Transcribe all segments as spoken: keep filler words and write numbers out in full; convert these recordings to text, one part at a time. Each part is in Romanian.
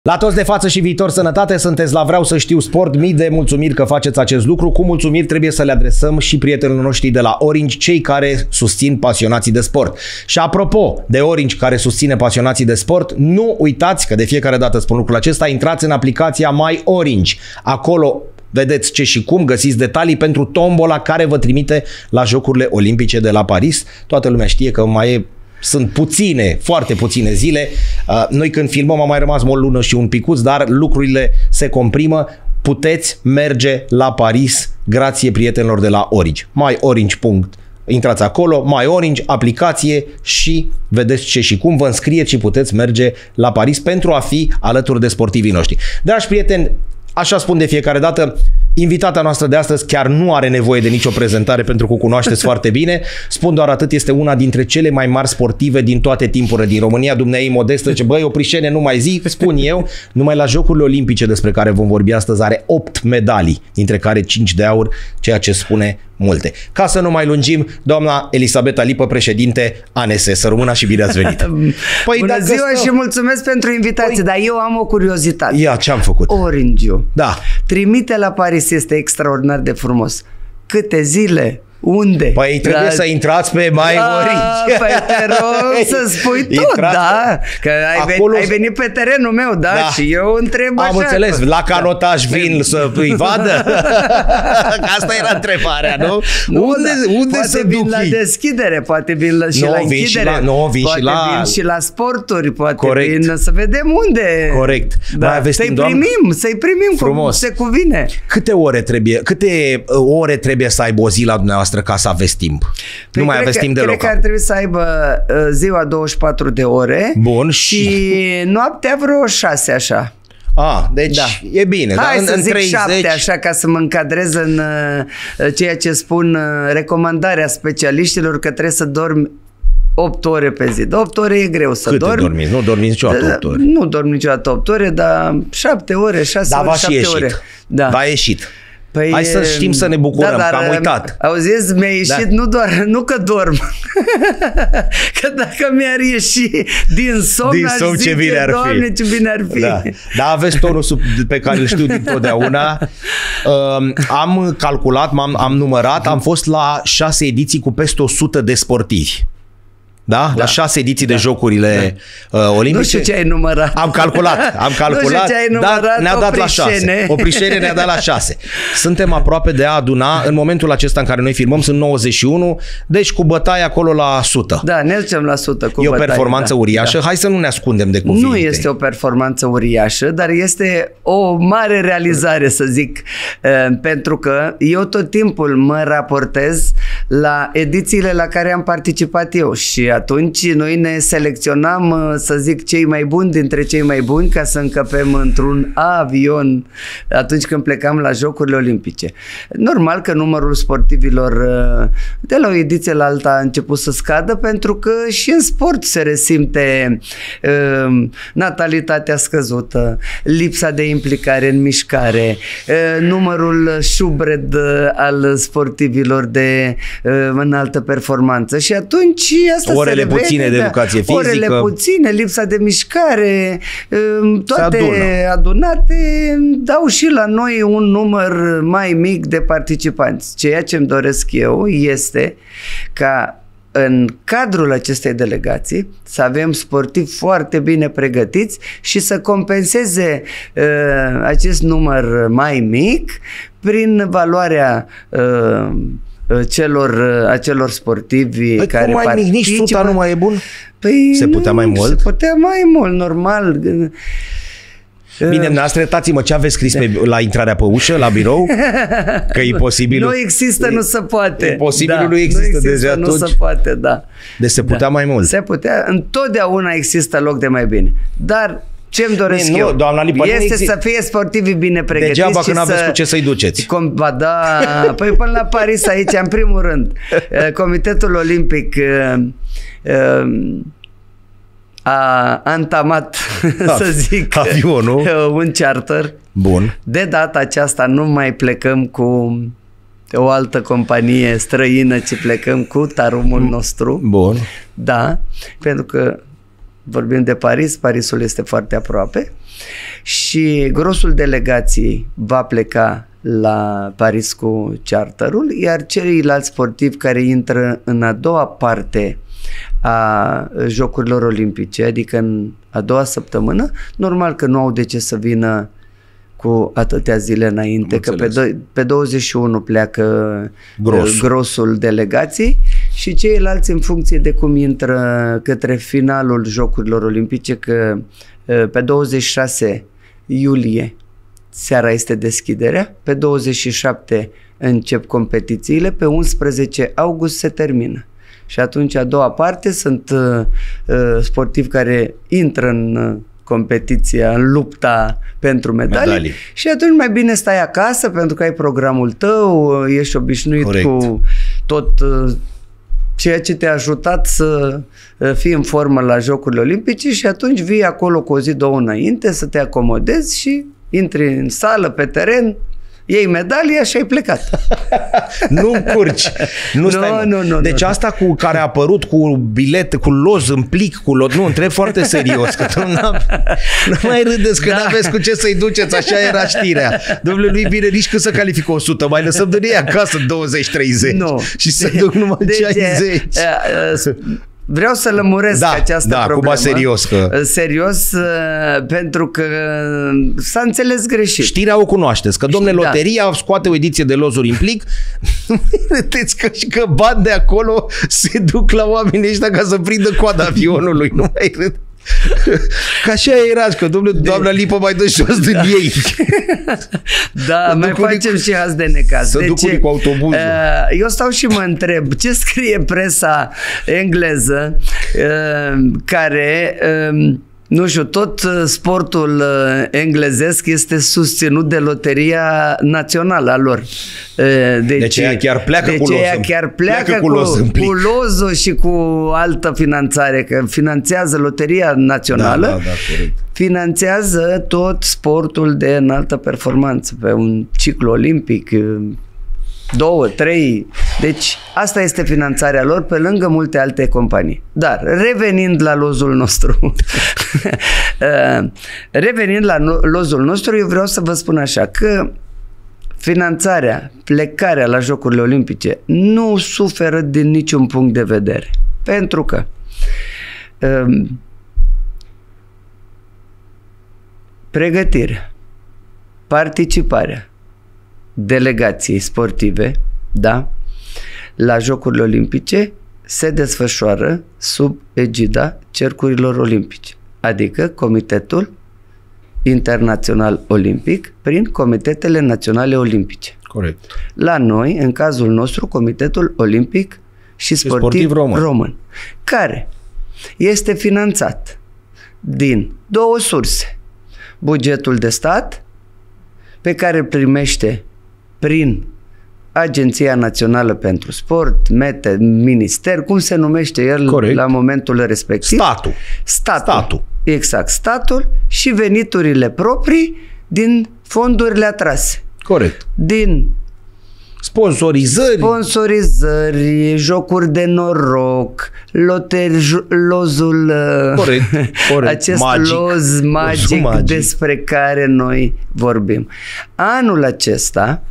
La toți de față și viitor sănătate, sunteți la Vreau să știu sport, mii de mulțumiri că faceți acest lucru. Cu mulțumiri trebuie să le adresăm și prietenilor noștri de la Orange, cei care susțin pasionații de sport. Și apropo de Orange care susține pasionații de sport, nu uitați că de fiecare dată spun lucrul acesta, intrați în aplicația My Orange. Acolo vedeți ce și cum, găsiți detalii pentru tombola care vă trimite la Jocurile Olimpice de la Paris. Toată lumea știe că mai e Sunt puține, foarte puține zile. Noi când filmăm a mai rămas o lună și un picuț, dar lucrurile se comprimă. Puteți merge la Paris grație prietenilor de la Orange. my orange punct ro. Intrați acolo, My Orange, aplicație și vedeți ce și cum, vă înscrieți și puteți merge la Paris pentru a fi alături de sportivii noștri. Dragi prieteni, așa spun de fiecare dată, invitata noastră de astăzi chiar nu are nevoie de nicio prezentare pentru că o cunoașteți foarte bine. Spun doar atât, este una dintre cele mai mari sportive din toate timpurile din România. Dumnezeu modestă, ce băi, Oprișene, nu mai zi, spun eu, numai la Jocurile Olimpice despre care vom vorbi astăzi are opt medalii, dintre care cinci de aur, ceea ce spune multe. Ca să nu mai lungim, doamna Elisabeta Lipă, președinte A N S. Să rămână și bine ați venit. Păi bună ziua stau... și mulțumesc pentru invitație, păi... dar eu am o curiozitate. Ia, ce am făcut? Orange-ul. Da. Trimite la Paris, este extraordinar de frumos. Câte zile? Unde? Păi trebuie da. să intrați pe My Orange. Păi te rog să spui tot, intrați, da? Că ai, acolo... venit, ai venit pe terenul meu, da? da. Și eu întreb așa. Am înțeles, la canotaj da. vin să îi vadă? Asta era întrebarea, nu? nu unde da. unde poate să vin duc la deschidere, poate vin la, și no, la vin închidere. Și la, nu, vin poate și la... vin și la sporturi, poate Corect. vin să vedem unde. Corect. Da. Să-i primim, să-i primim frumos. Cum se cuvine. Câte ore trebuie, câte ore trebuie să aibă o zi la dumneavoastră ca să aveți timp? Păi nu mai aveți că, timp deloc. Cred că ar trebui să aibă ziua douăzeci și patru de ore. Bun. Și noaptea vreo șase așa. Ah, deci da. e bine. Hai da? să în zic treizeci... șapte așa ca să mă încadrez în uh, ceea ce spun uh, recomandarea specialiștilor că trebuie să dormi opt ore pe zi. De opt ore e greu să Câte dormi. dormiți? Nu dormi niciodată opt ore. Nu dormi niciodată opt ore, dar șapte ore, șase da, ore, șapte ore. Da, v-a ieșit. Păi, hai să știm să ne bucurăm, da, că am uitat. Auziți, mi-a ieșit da. nu doar, nu că dorm, că dacă mi-ar ieși din somn, din somn ce bine ar Doamne, fi. ce bine ar fi. Da, da, aveți tonul pe care îl știu dintotdeauna. Um, am calculat, am am numărat, am fost la șase ediții cu peste o sută de sportivi. Da? Da? La șase ediții da. de Jocurile da. uh, Olimpice. Nu știu ce ai numărat. Am calculat, am calculat, dar ne-a dat la șase. Oprișene ne-a dat la șase. Suntem aproape de a aduna, în momentul acesta în care noi filmăm sunt nouăzeci și unu, deci cu bătaie acolo la o sută. Da, ne ducem la o sută cu E o bătaie, performanță da. uriașă, da. hai să nu ne ascundem de cuvinte. Nu este o performanță uriașă, dar este o mare realizare, să zic, pentru că eu tot timpul mă raportez la edițiile la care am participat eu și atunci noi ne selecționam, să zic, cei mai buni dintre cei mai buni ca să încăpem într-un avion atunci când plecam la Jocurile Olimpice. Normal că numărul sportivilor de la o ediție la alta a început să scadă pentru că și în sport se resimte uh, natalitatea scăzută, lipsa de implicare în mișcare, uh, numărul șubred al sportivilor de uh, înaltă performanță și atunci asta orele se revede, puține de educație fizică, orele puține, lipsa de mișcare, toate adună. adunate dau și la noi un număr mai mic de participanți. Ceea ce îmi doresc eu este ca în cadrul acestei delegații să avem sportivi foarte bine pregătiți și să compenseze uh, acest număr mai mic prin valoarea uh, celor, acelor sportivi păi care mai participă. Nici suta nu mai e bun? Păi se putea mai mult? Se putea mai mult, normal. Bine, noastră, dați-mă, ce aveți scris pe, la intrarea pe ușă, la birou? Că e posibil. Nu există, nu se poate. E posibil, da, nu există, nu există deci nu atunci. se poate, da. Deci se putea da. mai mult. Se putea, întotdeauna există loc de mai bine. Dar ce-mi doresc nu, eu doamna Lipă, este să fie sportivii bine pregătiți. Degeaba că n-aveți să... cu ce să-i duceți. Com... Ba da, păi până la Paris aici, în primul rând, Comitetul Olimpic a antamat, da, să zic, avionul. un charter. Bun. De data aceasta nu mai plecăm cu o altă companie străină, ci plecăm cu tarumul nostru. Bun. Da, pentru că vorbim de Paris, Parisul este foarte aproape și grosul delegației va pleca la Paris cu charterul, iar ceilalți sportivi care intră în a doua parte a Jocurilor Olimpice, adică în a doua săptămână, normal că nu au de ce să vină cu atâtea zile înainte, că pe, do- pe douăzeci și unu pleacă Gros. grosul delegației și ceilalți în funcție de cum intră către finalul Jocurilor Olimpice, că pe douăzeci și șase iulie seara este deschiderea, pe douăzeci și șapte încep competițiile, pe unsprezece august se termină. Și atunci a doua parte sunt uh, sportivi care intră în uh, competiția, în lupta pentru medalii, medalii și atunci mai bine stai acasă pentru că ai programul tău, uh, ești obișnuit Corect. cu tot uh, ceea ce te-a ajutat să uh, fii în formă la Jocurile Olimpice și atunci vii acolo cu o zi, două înainte să te acomodezi și intri în sală, pe teren, iei medalia și ai plecat. Nu încurci. Nu, stai, nu, nu, nu, deci nu. asta cu care a apărut cu bilet, cu loz în plic, cu lot, nu, întreb foarte serios, că tu nu mai râdeți că da. n-aveți cu ce să-i duceți, așa era știrea. Dom'le, nu-i bine nici când să califică o sută, mai lăsăm de ei acasă douăzeci treizeci nu. și să duc numai deci, șaizeci. Vreau să lămuresc da, această da, problemă. Da, serios. Că... Serios, pentru că s-a înțeles greșit. Știrea o cunoașteți, că domne, da. loteria scoate o ediție de lozuri în plic, vedeți că și că bani de acolo se duc la oamenii ăștia ca să prindă coada avionului. Nu mai râd. Că așa era, că domnule, doamna Lipă mai dă jos din ei. Da, mai facem și azi de necaz. Să duc cu autobuzul. Eu stau și mă întreb ce scrie presa engleză care, nu știu, tot sportul englezesc este susținut de Loteria Națională a lor. Deci, deci ea chiar pleacă deci cu lozul. chiar pleacă, pleacă cu, cu, loz cu lozul și cu altă finanțare, că finanțează Loteria Națională, da, da, da, corect. Finanțează tot sportul de înaltă performanță, pe un ciclu olimpic, două, trei. Deci asta este finanțarea lor pe lângă multe alte companii. Dar revenind la lozul nostru, revenind la lozul nostru, eu vreau să vă spun așa că finanțarea, plecarea la Jocurile Olimpice nu suferă din niciun punct de vedere. Pentru că um, pregătirea, participarea delegației sportive, da, la Jocurile Olimpice se desfășoară sub egida Cercurilor Olimpice, adică Comitetul Internațional Olimpic prin Comitetele Naționale Olimpice. Corect. La noi, în cazul nostru, Comitetul Olimpic și Sportiv, sportiv român. român, care este finanțat din două surse. Bugetul de stat, pe care îl primește prin Agenția Națională pentru Sport, M E T E, Minister, cum se numește el Corect. La momentul respectiv. Statul. Statul. Statul. Exact, statul și veniturile proprii din fondurile atrase. Corect. Din sponsorizări, sponsorizări, jocuri de noroc, loteri, lozul, corect, corect. acest magic. loz magic, magic despre care noi vorbim. Anul acesta,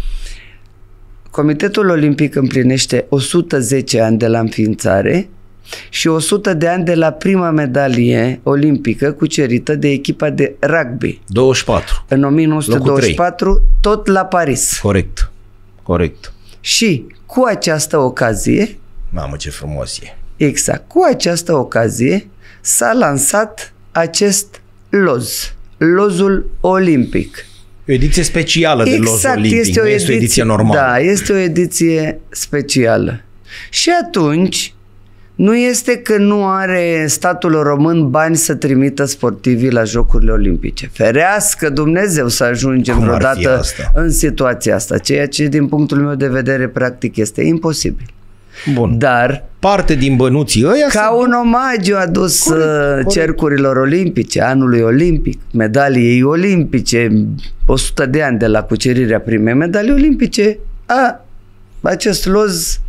Comitetul Olimpic împlinește o sută zece ani de la înființare și o sută de ani de la prima medalie olimpică cucerită de echipa de rugby. douăzeci și patru. În o mie nouă sute douăzeci și patru, tot la Paris. Corect. Corect. Și cu această ocazie, mamă, ce frumos e. Exact. Cu această ocazie s-a lansat acest loz, lozul olimpic. O ediție specială de exact, loz olimpic, este o nu ediție, este o ediție normală. Da, este o ediție specială. Și atunci, nu este că nu are statul român bani să trimită sportivii la Jocurile Olimpice. Ferească Dumnezeu să ajungem Cum vreodată în situația asta, ceea ce din punctul meu de vedere practic este imposibil. Bun. Dar parte din bănuții ăia ca un omagiu adus corect, corect. Cercurilor Olimpice, anului olimpic, medaliei olimpice, o sută de ani de la cucerirea primei medalii olimpice, a, acest loz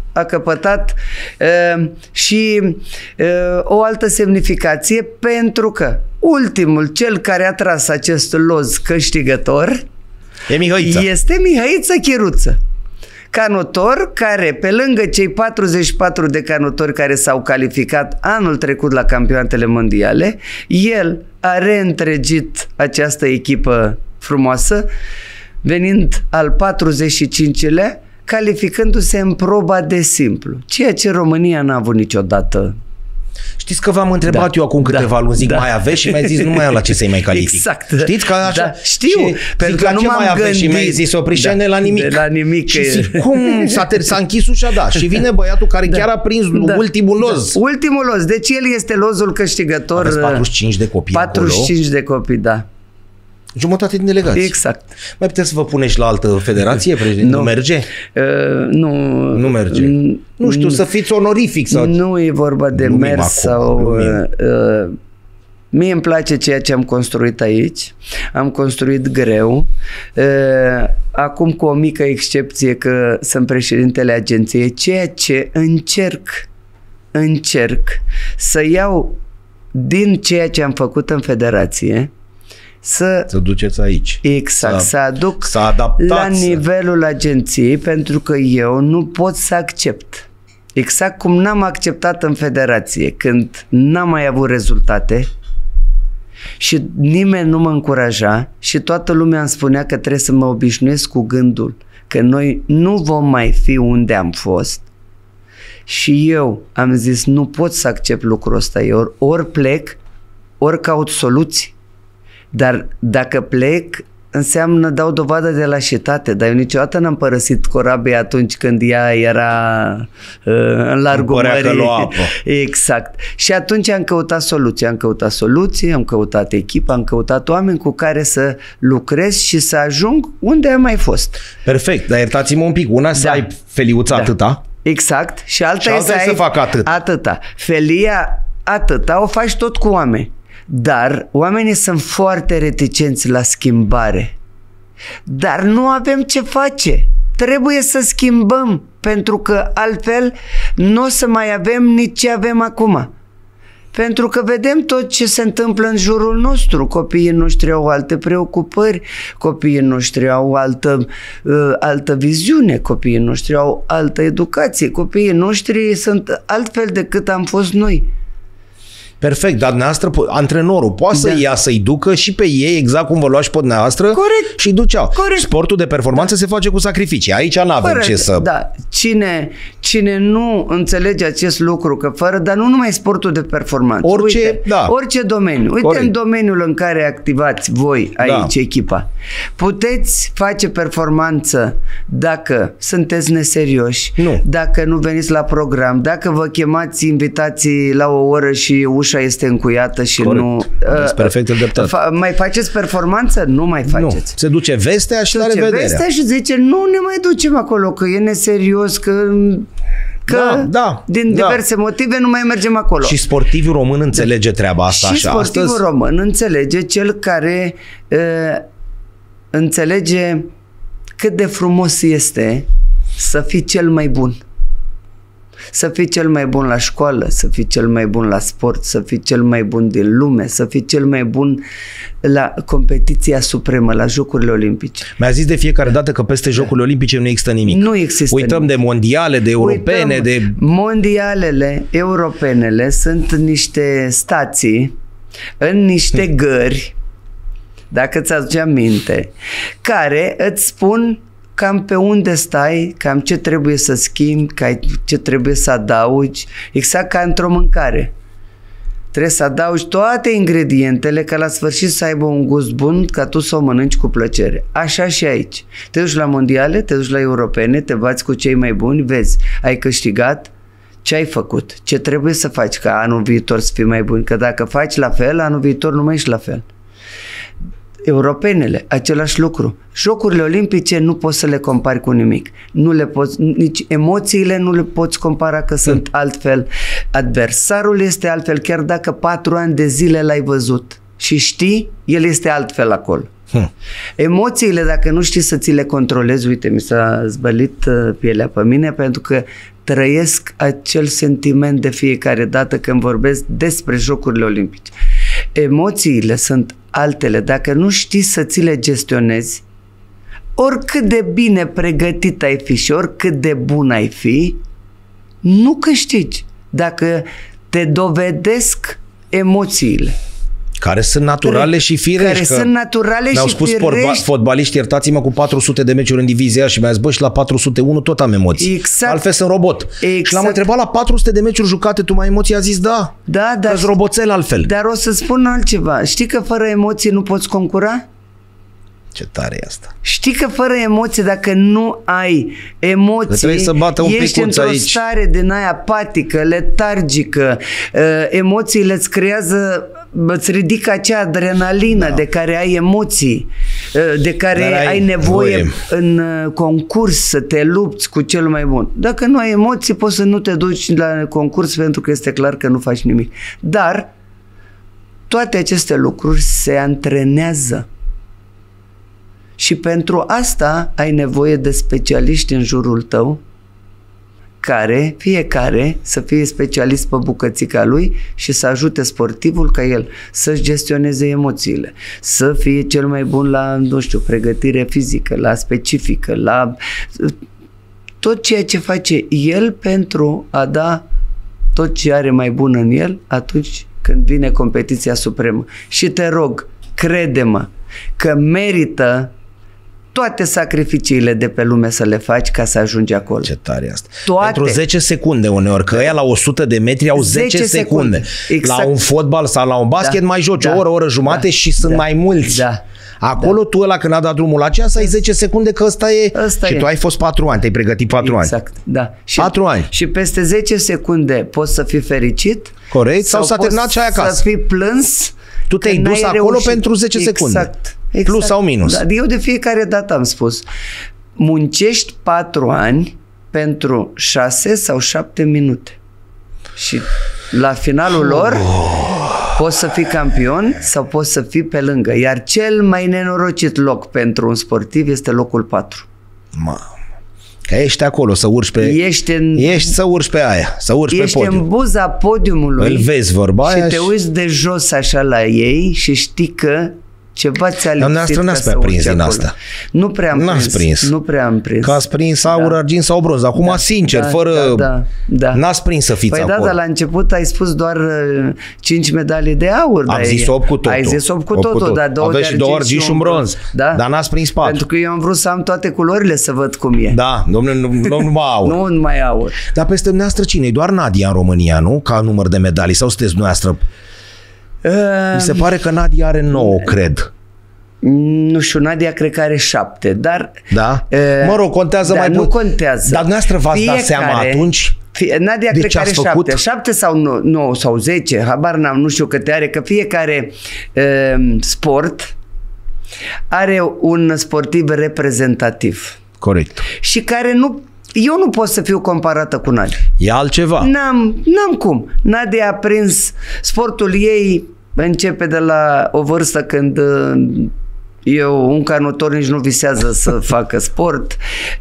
a căpătat uh, și uh, o altă semnificație, pentru că ultimul, cel care a tras acest loz câștigător, e Mihăița. este Mihăiță Chiruță. Canotor care, pe lângă cei patruzeci și patru de canotori care s-au calificat anul trecut la campionatele mondiale, el a reîntregit această echipă frumoasă, venind al patruzeci și cincilea, calificându-se în proba de simplu, ceea ce România n-a avut niciodată. Știți că v-am întrebat Da, eu acum câteva da, luni, zic, da. mai aveți? Și mi-a zis, nu mai am la ce să-i mai calific. Exact. Știți că așa? Da, știu, și pentru zic, că la nu ce m-am mai aveți? gândit. Și mi-a zis, Oprișene, Da, la nimic. de la nimic. Și zic, cum s-a, ter- s-a închis ușa, da. Și vine băiatul care Da. chiar a prins Da. ultimul loz. Da. Ultimul loz. Deci el este lozul câștigător. Aveți patruzeci și cinci de copii patruzeci și cinci acolo. de copii, da. Jumătate din delegați. Exact. Mai puteți să vă puneți la altă federație, președinte? Nu. Nu merge? Uh, nu. Nu merge. N- Nu știu, să fiți onorific sau... Nu e vorba de Glumim mers acum, sau... glumim. Uh, mie îmi place ceea ce am construit aici. Am construit greu. Uh, acum cu o mică excepție că sunt președintele agenției, ceea ce încerc, încerc să iau din ceea ce am făcut în federație, să Să duceți aici. Exact, Să- să aduc să adaptați, la să- nivelul agenției, pentru că eu nu pot să accept. Exact cum n-am acceptat în federație, când n-am mai avut rezultate și nimeni nu mă încuraja și toată lumea îmi spunea că trebuie să mă obișnuiesc cu gândul că noi nu vom mai fi unde am fost. Și eu am zis, nu pot să accept lucrul ăsta. Eu ori, ori plec, ori caut soluții. Dar dacă plec, înseamnă dau dovadă de lașitate. Dar eu niciodată n-am părăsit corabia atunci când ea era uh, în largul Părea că mării. lua apă. Exact. Și atunci am căutat soluții. Am căutat soluții, am căutat echipă, am căutat oameni cu care să lucrez și să ajung unde am mai fost. Perfect, dar iertați-mă un pic. Una să Da. ai feliuța Da. atâta. Exact. Și alta, Și e alta să, e să ai facă atât. atâta. Felia atâta o faci tot cu oameni. Dar oamenii sunt foarte reticenți la schimbare. Dar nu avem ce face. Trebuie să schimbăm, pentru că altfel nu o să mai avem nici ce avem acum. Pentru că vedem tot ce se întâmplă în jurul nostru. Copiii noștri au alte preocupări, copiii noștri au altă, uh, altă viziune, copiii noștri au altă educație, copiii noștri sunt altfel decât am fost noi. Perfect, dar dumneavoastră, po- antrenorul poate Da. să ia să-i ducă și pe ei, exact cum vă luați pe dumneavoastră. Corect. Și duceau. Corect. Sportul de performanță se face cu sacrificii. Aici nu avem Fără, ce să... Da, cine, cine nu înțelege acest lucru, că fără, dar nu numai sportul de performanță. Orice, uite, da. orice domeniu. Uite, Corect. în domeniul în care activați voi aici, Da. echipa, puteți face performanță dacă sunteți neserioși, Nu. dacă nu veniți la program, dacă vă chemați invitații la o oră și ușa este încuiată și Corect. nu... Aveți perfectă dreptate. Fa- mai faceți performanță? Nu mai Nu. faceți. Se duce vestea și la Ce revedere. vestea și zice, nu ne mai ducem acolo, că e neserios, că, că Da, da, din da. diverse motive nu mai mergem acolo. Și sportivul român înțelege treaba asta și așa. sportivul Astăzi, român înțelege cel care uh, înțelege cât de frumos este să fii cel mai bun. Să fii cel mai bun la școală, să fii cel mai bun la sport, să fii cel mai bun din lume, să fii cel mai bun la competiția supremă, la Jocurile Olimpice. mi-a zis de fiecare dată că peste Jocurile Olimpice nu există nimic. Nu există Uităm nimic. de mondiale, de europene, Uităm, de... mondialele, europenele sunt niște stații în niște gări, dacă ți aduce aminte, care îți spun cam pe unde stai, cam ce trebuie să schimbi, ce trebuie să adaugi, exact ca într-o mâncare. Trebuie să adaugi toate ingredientele ca la sfârșit să aibă un gust bun, ca tu să o mănânci cu plăcere. Așa și aici. Te duci la mondiale, te duci la europene, te bați cu cei mai buni, vezi, ai câștigat, ce ai făcut, ce trebuie să faci ca anul viitor să fii mai bun, că dacă faci la fel, anul viitor nu mai ești la fel. Europenele, același lucru. Jocurile olimpice nu poți să le compari cu nimic. Nu le poți, nici emoțiile nu le poți compara că sunt altfel. Adversarul este altfel, chiar dacă patru ani de zile l-ai văzut și știi, el este altfel acolo. Hmm. Emoțiile, dacă nu știi să ți le controlezi, uite, mi s-a zbălit pielea pe mine pentru că trăiesc acel sentiment de fiecare dată când vorbesc despre Jocurile Olimpice. Emoțiile sunt altele. Dacă nu știi să ți le gestionezi, oricât de bine pregătit ai fi și oricât de bun ai fi, nu câștigi. Dacă te dovedesc emoțiile. Care sunt naturale și firești. Care sunt naturale mi-au și spus firești. fotbaliști, iertați-mă, cu patru sute de meciuri în divizia și mi-a zis, bă, și la patru sute unu tot am emoții. Exact. Altfel sunt robot. Exact. Și l-am întrebat, la patru sute de meciuri jucate, tu mai ai emoții? A zis, da. Da, dar Că-s roboțel altfel. Dar o să spun altceva. Știi că fără emoții nu poți concura? Ce tare e asta. Știi că fără emoții, dacă nu ai emoții, trebuie să bată un ești într-o aici. stare din aia apatică, letargică, emoțiile îți creează, îți ridică acea adrenalină da. de care ai emoții, de care ai, ai nevoie voie. în concurs să te lupți cu cel mai bun. Dacă nu ai emoții, poți să nu te duci la concurs pentru că este clar că nu faci nimic. Dar toate aceste lucruri se antrenează. Și pentru asta ai nevoie de specialiști în jurul tău, care, fiecare, să fie specialist pe bucățica lui și să ajute sportivul ca el să-și gestioneze emoțiile, să fie cel mai bun la, nu știu, pregătire fizică, la specifică, la tot ceea ce face el pentru a da tot ce are mai bun în el atunci când vine competiția supremă. Și te rog, crede-mă că merită toate sacrificiile de pe lume să le faci ca să ajungi acolo. Ce tare e asta. Toate. Pentru zece secunde uneori, că ăia la o sută de metri au zece, zece secunde. secunde. Exact. La un fotbal sau la un basket da. mai joci da. o oră, o oră jumate da. și sunt da. mai mulți. Da. Acolo da. tu ăla când a dat drumul la ceas ai zece secunde că ăsta e. Ăsta și e. Tu ai fost patru ani, te-ai pregătit patru ani. Exact, da. Și, patru ani. Și peste zece secunde poți să fii fericit. Corect. Sau, sau s-a terminat și ai acasă. Să fii plâns. Tu te-ai dus acolo reușit. pentru zece exact. secunde. Exact. Plus sau minus. Da, eu de fiecare dată am spus, muncești patru ani pentru șase sau șapte minute. Și la finalul lor poți să fii campion sau poți să fii pe lângă. Iar cel mai nenorocit loc pentru un sportiv este locul patru. Mamă. Că ești acolo să urci pe... Ești, în, ești să urci pe aia, să urci ești pe podium. în buza podiumului. Îl vezi vorba și aia te și... uiți de jos așa la ei și știi că ceva ți-a lipsit. Dumneavoastră n-ați prea prins din asta. Nu prea am prins. prins. Nu prea am prins. Că ați prins aur, da. argint sau bronz. Acum, da, sincer, da, fără... Da, da, da. N-ați prins să fiți păi acolo. Păi da, dar la început ai spus doar cinci medalii de aur. Am zis opt cu totul. Ai zis opt cu totul, totul. Dar două Aveți de și două argint și un bronz. Da? Dar n-ați prins patru. Pentru că eu am vrut să am toate culorile să văd cum e. Da, domnule, nu, nu numai aur. Nu numai aur. Dar peste dumneavoastră cine? E doar Nadia în România, nu? Ca număr de medalii. Sau sunteți dumneavoastră? Uh... Mi se pare că Nadia are nouă, cred. Nu știu, Nadia cred că are șapte, dar... Da? Uh, mă rog, contează da, mai mult. Nu contează. Dar dumneavoastră v-ați dat seama atunci? Fie, Nadia de cred că are făcut? șapte. Șapte sau nouă sau zece, habar n-am, nu știu câte are, că fiecare uh, sport are un sportiv reprezentativ. Corect. Și care nu... Eu nu pot să fiu comparată cu Nadia. E altceva. N-am, n-am cum. Nadia a prins sportul ei, începe de la o vârstă când eu, un canotor, nici nu visează să facă sport.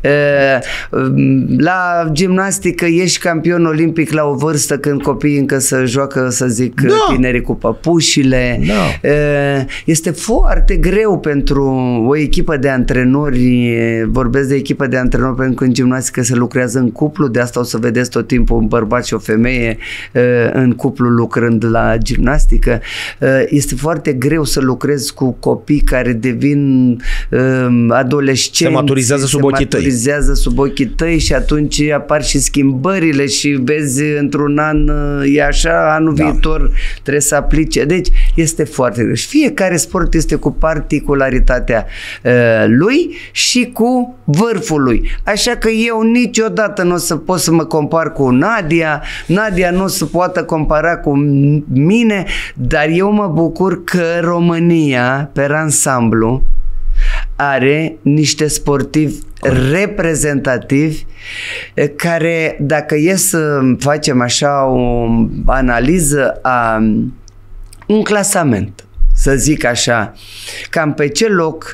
La gimnastică ești campion olimpic la o vârstă când copiii încă să joacă, să zic, da. tinerii cu păpușile. Da. Este foarte greu pentru o echipă de antrenori, vorbesc de echipă de antrenori pentru că în gimnastică se lucrează în cuplu, de asta o să vedeți tot timpul un bărbat și o femeie în cuplu lucrând la gimnastică. Este foarte greu să lucrezi cu copii care devin uh, adolescenți, se maturizează sub se ochii tăi. maturizează sub ochii tăi și atunci apar și schimbările și vezi într-un an e așa, anul da. viitor trebuie să aplice. Deci este foarte greu. Și fiecare sport este cu particularitatea uh, lui și cu vârful lui. Așa că eu niciodată nu o să pot să mă compar cu Nadia, Nadia nu o să poată compara cu mine, dar eu mă bucur că România, pe ansamblu, are niște sportivi reprezentativi care, dacă e să facem așa o analiză a un clasament, să zic așa, cam pe ce loc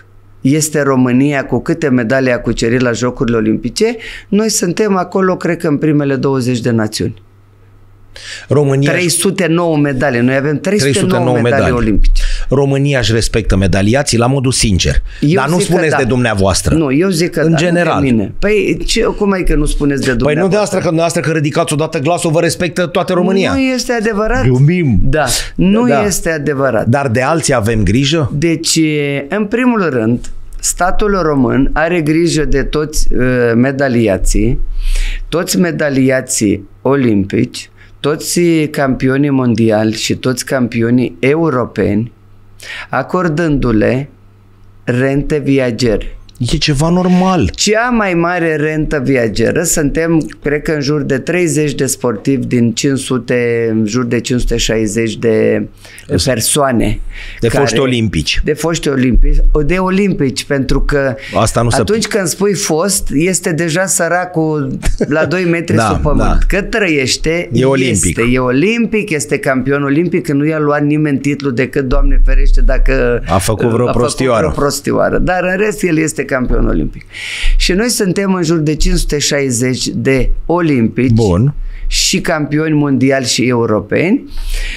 este România, cu câte medalii a cucerit la Jocurile Olimpice, noi suntem acolo, cred că în primele douăzeci de națiuni. România trei sute nouă medalii. Noi avem trei sute nouă, trei sute nouă medalii, medalii olimpice. România își respectă medaliații la modul sincer. Eu Dar nu spuneți da. de dumneavoastră. Nu, eu zic că în da, general. Nu de mine. Păi ce, cum ai că nu spuneți de dumneavoastră? Păi nu de asta, că dumneavoastră că ridicați odată glasul, vă respectă toată România. Nu este adevărat. Glumim. Da, nu Da. este adevărat. Dar de alții avem grijă? Deci, în primul rând, statul român are grijă de toți uh, medaliații, toți medaliații olimpici, toți campionii mondiali și toți campionii europeni, acordându-le rente viagere. E ceva normal. Cea mai mare rentă viageră, suntem, cred că în jur de treizeci de sportivi din cinci sute, în jur de cinci sute șaizeci de persoane. De care, foști olimpici. De foști olimpici. De olimpici, pentru că Asta nu atunci se... când spui fost, este deja săracul la doi metri da, sub pământ. Da. Că trăiește, e olimpic. Este, e olimpic, este campion olimpic, că nu i-a luat nimeni titlul decât, Doamne ferește, dacă a făcut vreo a prostioară. Făcut vreo prostioară. Dar în rest el este campion olimpic. Și noi suntem în jur de cinci sute șaizeci de olimpici. Bun. Și campioni mondiali și europeni,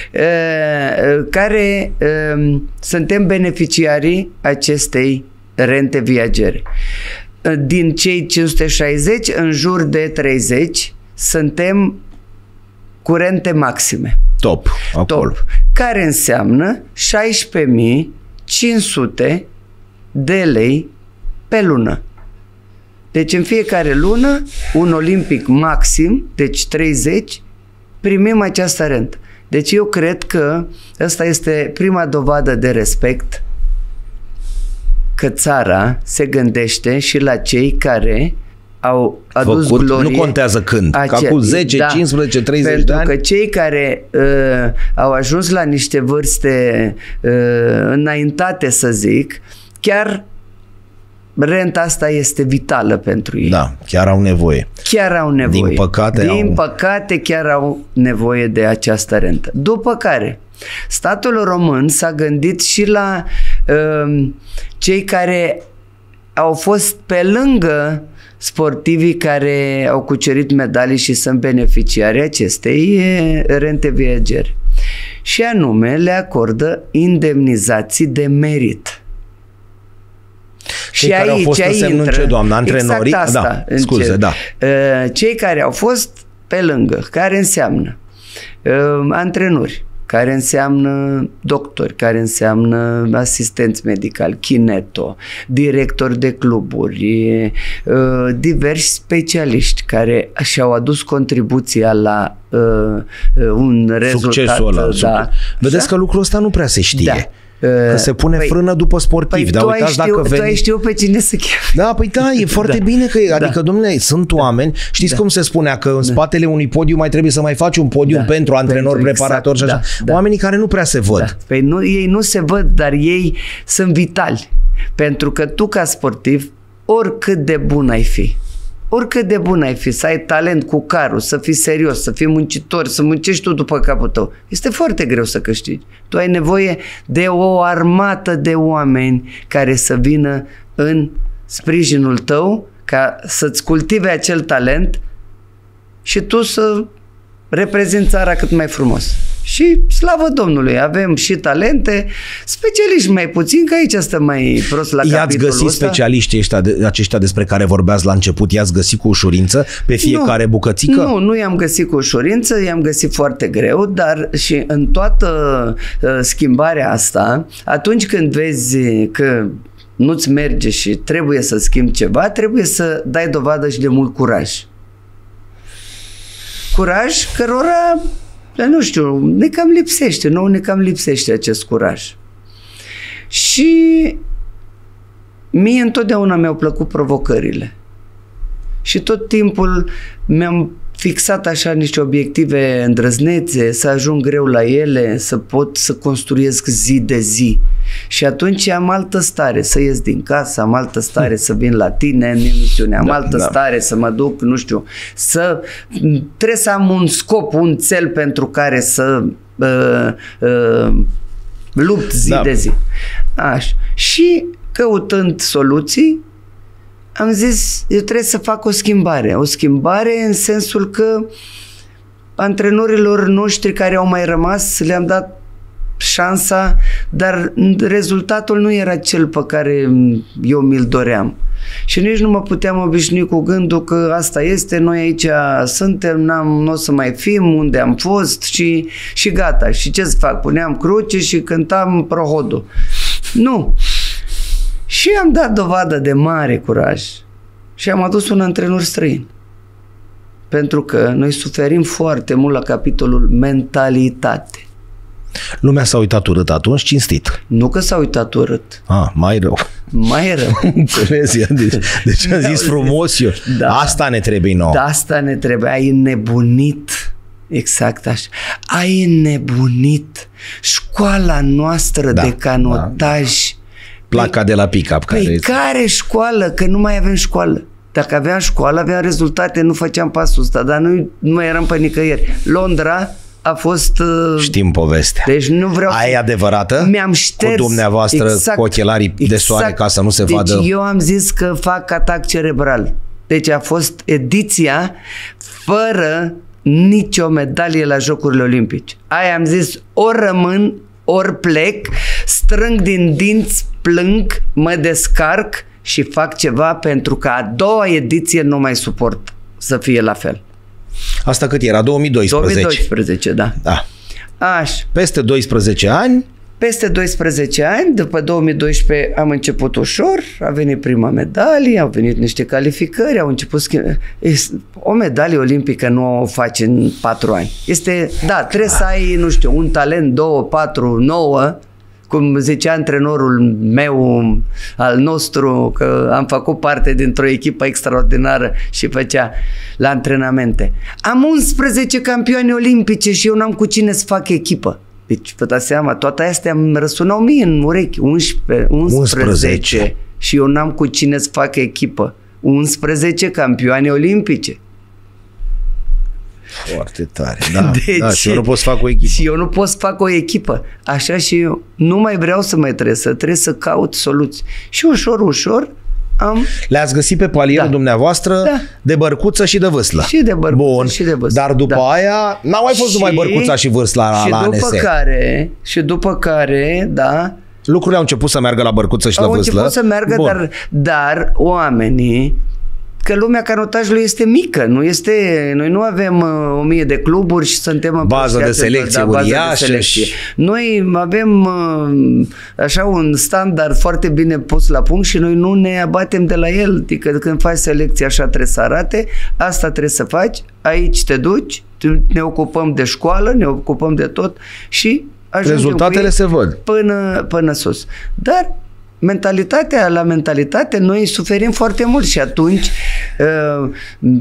care suntem beneficiarii acestei rente viagere. Din cei cinci sute șaizeci, în jur de treizeci, suntem cu rente maxime. Top. Acolo. Top. Care înseamnă șaisprezece mii cinci sute de lei pe lună. Deci în fiecare lună, un olimpic maxim, deci treizeci, primim această rentă. Deci eu cred că ăsta este prima dovadă de respect, că țara se gândește și la cei care au adus Făcut, glorie. nu contează când, acea, ca cu zece, da, cincisprezece, treizeci pentru de ani. că cei care uh, au ajuns la niște vârste uh, înaintate, să zic, chiar renta asta este vitală pentru ei. Da, chiar au nevoie. Chiar au nevoie. Din păcate Din au... păcate chiar au nevoie de această rentă. După care, statul român s-a gândit și la uh, cei care au fost pe lângă sportivii care au cucerit medalii și sunt beneficiari acestei rente viagere. Și anume le acordă indemnizații de merit. Cei și care aici, au fost în semnul ce, doamnă? Antrenorii? Exact asta, da, scuze, da. Cei care au fost pe lângă, care înseamnă antrenori, care înseamnă doctori, care înseamnă asistenți medicali, kineto, directori de cluburi, diversi specialiști care și-au adus contribuția la un rezultat. Succesul ăla. Da. Vedeți că lucrul ăsta nu prea se știe. Da. Că se pune păi, frână după sportiv. Păi dar tu, uitați ai știu, dacă veni... tu ai știu pe cine să chemi. Da, păi da, e foarte da. bine că e. Adică, da. domnule, sunt oameni. Știți da. cum se spunea? Că în spatele unui podium mai trebuie să mai faci un podium da. pentru antrenor, pentru preparator exact. și așa. Da. Da. Oamenii care nu prea se văd. Da. Păi nu, ei nu se văd, dar ei sunt vitali. Pentru că tu, ca sportiv, oricât de bun ai fi, oricât de bun ai fi, să ai talent cu carul, să fii serios, să fii muncitor, să muncești tu după capul tău, este foarte greu să câștigi. Tu ai nevoie de o armată de oameni care să vină în sprijinul tău ca să-ți cultive acel talent și tu să reprezinți țara cât mai frumos. Și slavă Domnului, avem și talente, specialiști mai puțin, că aici stă mai prost la capitolul ăsta. I-ați găsit specialiștii ăștia, aceștia despre care vorbeați la început, i-ați găsit cu ușurință pe fiecare nu, bucățică? Nu, nu i-am găsit cu ușurință, i-am găsit foarte greu, dar și în toată uh, schimbarea asta, atunci când vezi că nu-ți merge și trebuie să schimbi ceva, trebuie să dai dovadă și de mult curaj. Curaj cărora, nu știu, ne cam lipsește, nouă ne cam lipsește acest curaj. Și mie întotdeauna mi-au plăcut provocările. Și tot timpul mi-am fixat așa niște obiective îndrăznețe, să ajung greu la ele, să pot să construiesc zi de zi. Și atunci am altă stare să ies din casă, am altă stare să vin la tine în emisiune, am da, altă da. stare să mă duc, nu știu, să trebuie să am un scop, un cel pentru care să uh, uh, lupt zi da. de zi. Așa. Și căutând soluții, am zis, eu trebuie să fac o schimbare. O schimbare în sensul că antrenorilor noștri care au mai rămas le-am dat șansa, dar rezultatul nu era cel pe care eu mi-l doream. Și nici nu mă puteam obișnui cu gândul că asta este, noi aici suntem, n-am, nu o să mai fim, unde am fost și, și gata. Și ce să fac? Puneam cruce și cântam prohodul. Nu. Și am dat dovadă de mare curaj și am adus un antrenor străin. Pentru că noi suferim foarte mult la capitolul mentalitate. Lumea s-a uitat urât atunci, cinstit. Nu că s-a uitat urât. Ah, mai rău. Mai rău. Înțelegi? Deci, deci am zis frumos eu. Da. Asta ne trebuie nouă. Da, asta ne trebuie. Ai înnebunit. Exact așa. Ai înnebunit. Școala noastră da, de canotaj. Da. Placa de la pick-up. Păi care, care școală? Că nu mai avem școală. Dacă aveam școală, aveam rezultate, nu făceam pasul ăsta, dar nu, nu mai eram pe nicăieri. Londra a fost... Uh, Știm povestea. Deci nu vreau... Aia e adevărată? Mi-am șters... Cu dumneavoastră exact, cu ochelarii exact, de soare ca să nu se deci vadă... Deci eu am zis că fac atac cerebral. Deci a fost ediția fără nicio medalie la Jocurile Olimpice. Aia am zis, ori rămân, ori plec, strâng din dinți, plâng, mă descarc și fac ceva pentru că a doua ediție nu mai suport să fie la fel. Asta cât era? două mii doisprezece. două mii doisprezece, da. Da. Așa. Peste doisprezece ani. Peste doisprezece ani, după două mii doisprezece am început ușor, a venit prima medalie, au venit niște calificări, au început schimb... O medalie olimpică nu o faci în patru ani. Este, da, trebuie să ai, nu știu, un talent, două, patru, nouă, cum zicea antrenorul meu, al nostru, că am făcut parte dintr-o echipă extraordinară și făcea la antrenamente. Am unsprezece campioane olimpice și eu n-am cu cine să fac echipă. Deci, vă dați seama, toate astea îmi răsunau mie în urechi. unsprezece, unsprezece și eu n-am cu cine să fac echipă. unsprezece campioane olimpice. Foarte tare, da. Deci, da. Și eu nu pot să fac o echipă. Și eu nu pot să fac o echipă. Așa și eu nu mai vreau să mai trebuie să trebuie să caut soluții. Și ușor, ușor am... Le-ați găsit pe palierul da. dumneavoastră da. de bărcuță și de vâslă. Și de bărcuță Bun. și de vâslă. Dar după da. aia n-au mai fost și, numai bărcuța și vâsla la, și la A N S. după care, și după care, da... Lucrurile au început să meargă la bărcuță și au la vâslă. Au început să meargă, dar, dar oamenii... Că lumea canotajului este mică, nu este, noi nu avem uh, o mie de cluburi și suntem în bază de selecție da, uriașă. De selecție. Și... Noi avem uh, așa un standard foarte bine pus la punct și noi nu ne abatem de la el. Adică când faci selecție așa trebuie să arate, asta trebuie să faci, aici te duci, ne ocupăm de școală, ne ocupăm de tot și rezultatele se văd până, până sus. Dar mentalitatea, la mentalitate noi suferim foarte mult și atunci uh,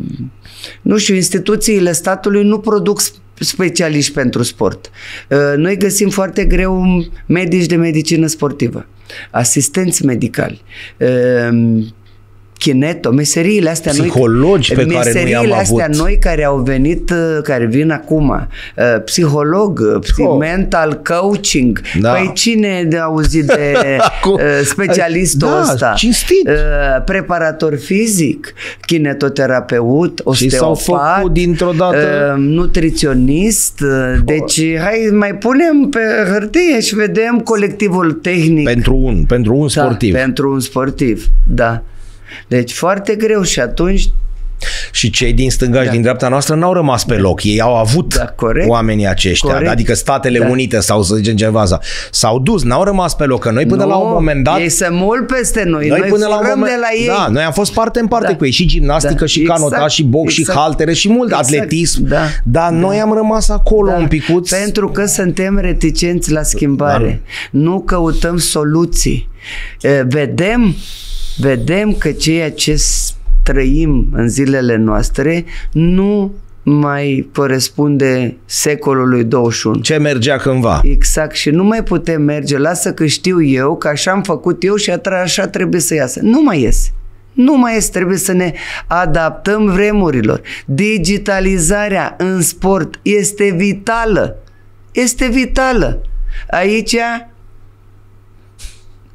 nu știu, instituțiile statului nu produc specialiști pentru sport. Uh, noi găsim foarte greu medici de medicină sportivă, asistenți medicali, uh, chineto, meseriile astea psihologi noi, pe care nu i-am astea avut. noi care au venit, care vin acum, psiholog, oh. mental coaching, da. Păi cine a auzit de specialistul da, ăsta? Cinstit. Preparator fizic, kinetoterapeut, osteopat, și s-au făcut dintr-o dată nutriționist, deci hai mai punem pe hârtie și vedem colectivul tehnic. Pentru un, pentru un sportiv. Da, pentru un sportiv, da. Deci foarte greu și atunci... Și cei din stânga și da. din dreapta noastră n-au rămas pe loc. Ei au avut da, corect, oamenii aceștia, corect. Adică Statele da. Unite sau să zicem ceva. S-au dus, n-au rămas pe loc. Că noi până nu, la un moment dat... Ei sunt mult peste noi. Noi, noi până la un moment, de la ei. Da, noi am fost parte în parte da. cu ei. Și gimnastică, da. și exact, canotaj, și box, exact. și haltere, și mult exact. atletism. Da. Dar da. noi am rămas acolo da. un picuț. Pentru că suntem reticenți la schimbare. Da. Nu căutăm soluții. Vedem, vedem că ceea ce trăim în zilele noastre nu mai corespunde secolului douăzeci și unu. Ce mergea cândva. Exact. Și nu mai putem merge. Lasă că știu eu, că așa am făcut eu și așa trebuie să iasă. Nu mai iese. Nu mai este, trebuie să ne adaptăm vremurilor. Digitalizarea în sport este vitală. Este vitală. Aici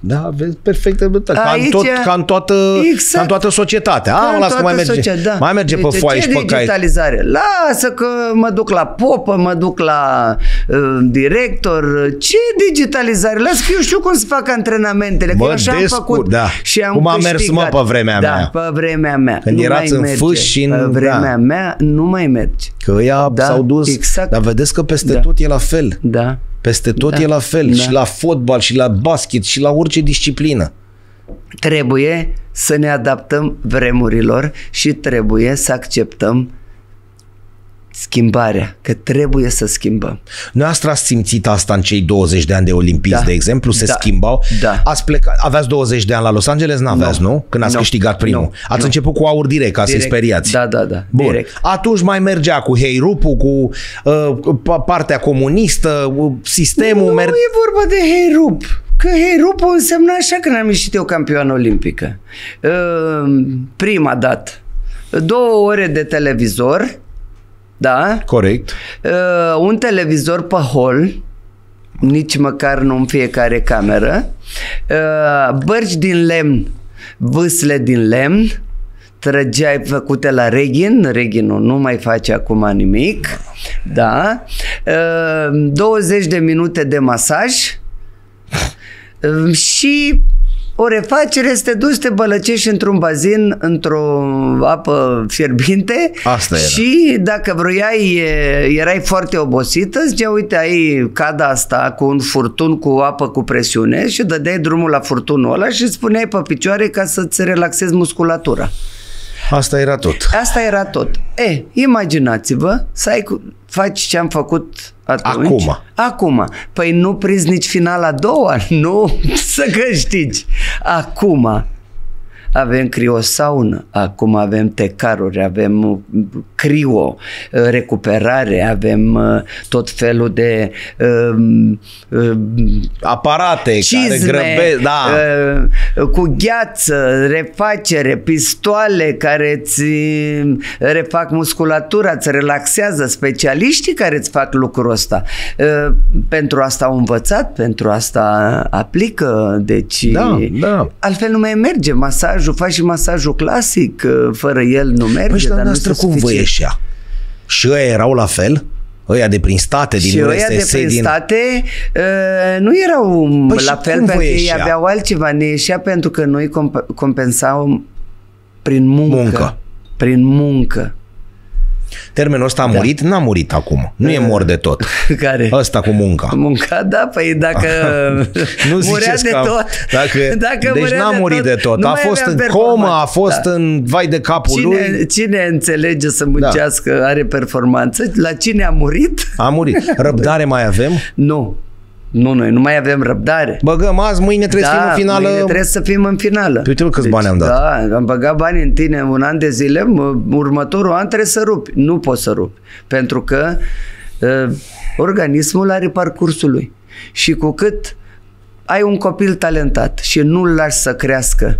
Da, vezi, perfect. Ca, Aici, în tot, ca, în toată, exact, ca în toată societatea. Ca A, în las că mai merge, socia, da. mai merge deci, pe foaie și pe caiet. digitalizare? Lasă că mă duc la popă, mă duc la uh, director. Ce digitalizare? Lasă că eu știu cum să fac antrenamentele. Bă, că eu așa am făcut da. și am Cum a mers, câștigat. mă, pe vremea da, mea. pe vremea mea. Când nu erați mai în merge. fâș și în... Pe vremea da. mea nu mai merge. Că ăia Da, s-au dus. exact. Dar vedeți că peste Da. tot e la fel. Da. Peste tot Da. e la fel. Da. Și la fotbal, și la basket, și la orice disciplină. Trebuie să ne adaptăm vremurilor și trebuie să acceptăm schimbarea, că trebuie să schimbăm. Noastră ați simțit asta în cei douăzeci de ani de olimpiți, Da. de exemplu, se Da. schimbau. Da. Ați plecat, aveați douăzeci de ani la Los Angeles, n-aveați, Nu. nu? Când ați Nu. câștigat primul. Nu. Ați Nu. început cu aur direct, ca să-i Direct. speriați. Da, da, da. Bun. Direct. Atunci mai mergea cu heirup-ul, cu uh, partea comunistă, uh, sistemul... Nu mer- e vorba de heirup. Că heirupul însemna așa când am ieșit eu campioană olimpică. Uh, prima dată. Două ore de televizor, da? Corect. Uh, un televizor pe hol, nici măcar nu în fiecare cameră, uh, bărci din lemn, vâsle din lemn, trăgeai făcute la Reghin, Reghinul nu mai face acum nimic, da, uh, douăzeci de minute de masaj uh, și o refacere, să te duci, să te bălăcești într-un bazin, într-o apă fierbinte. Asta era. Și dacă vroiai, erai foarte obosită, zicea, uite, ai cada asta cu un furtun cu apă cu presiune și dădeai drumul la furtunul ăla și îți puneai pe picioare ca să-ți relaxezi musculatura. Asta era tot. Asta era tot. E, imaginați-vă să ai cu... faci ce am făcut atunci. Acum. Acum. Păi nu prinzi nici finala a doua, nu să câștigi. Acum avem criosaună, acum avem tecaruri, avem crio, recuperare, avem tot felul de uh, uh, Aparate cizme, care grăbesc, da. uh, cu gheață, refacere, pistoale care îți refac musculatura, îți relaxează, specialiștii care îți fac lucrul ăsta. Uh, pentru asta au învățat, pentru asta aplică, deci Da, da. altfel nu mai merge. Masajul, faci și masajul clasic, fără el nu merge. Păi și la dar nu noastră este cum vă suficient. ieșea? Și ăia erau la fel? Ăia de prin state, din Și U S ăia de S, prin din... state uh, nu erau Păi la și fel, cum vă pentru că ei ieșea? aveau altceva. Ne ieșea pentru că noi comp- compensau prin muncă. Muncă. Prin muncă. Termenul ăsta a murit? N-a murit acum. Nu e mor de tot. Care? Ăsta cu munca. Munca, da, păi dacă Nu murea ziceți de că... tot. Dacă, Dacă deci murea n-a de murit tot, de tot. nu A mai fost avea în performanță. comă, a fost Da. în vai de capul Cine, lui. cine înțelege să muncească, da. Are performanță. La cine a murit? A murit. Răbdare mai avem? Nu. Nu, noi nu mai avem răbdare. Băgăm azi, mâine trebuie să fim în finală. mâine trebuie să fim în finală. Păi uite-mă câți Deci, bani am dat. Da, am băgat bani în tine un an de zile, mă, următorul an trebuie să rupi. Nu poți să rupi. Pentru că uh, organismul are parcursul lui. Și cu cât ai un copil talentat și nu-l lași să crească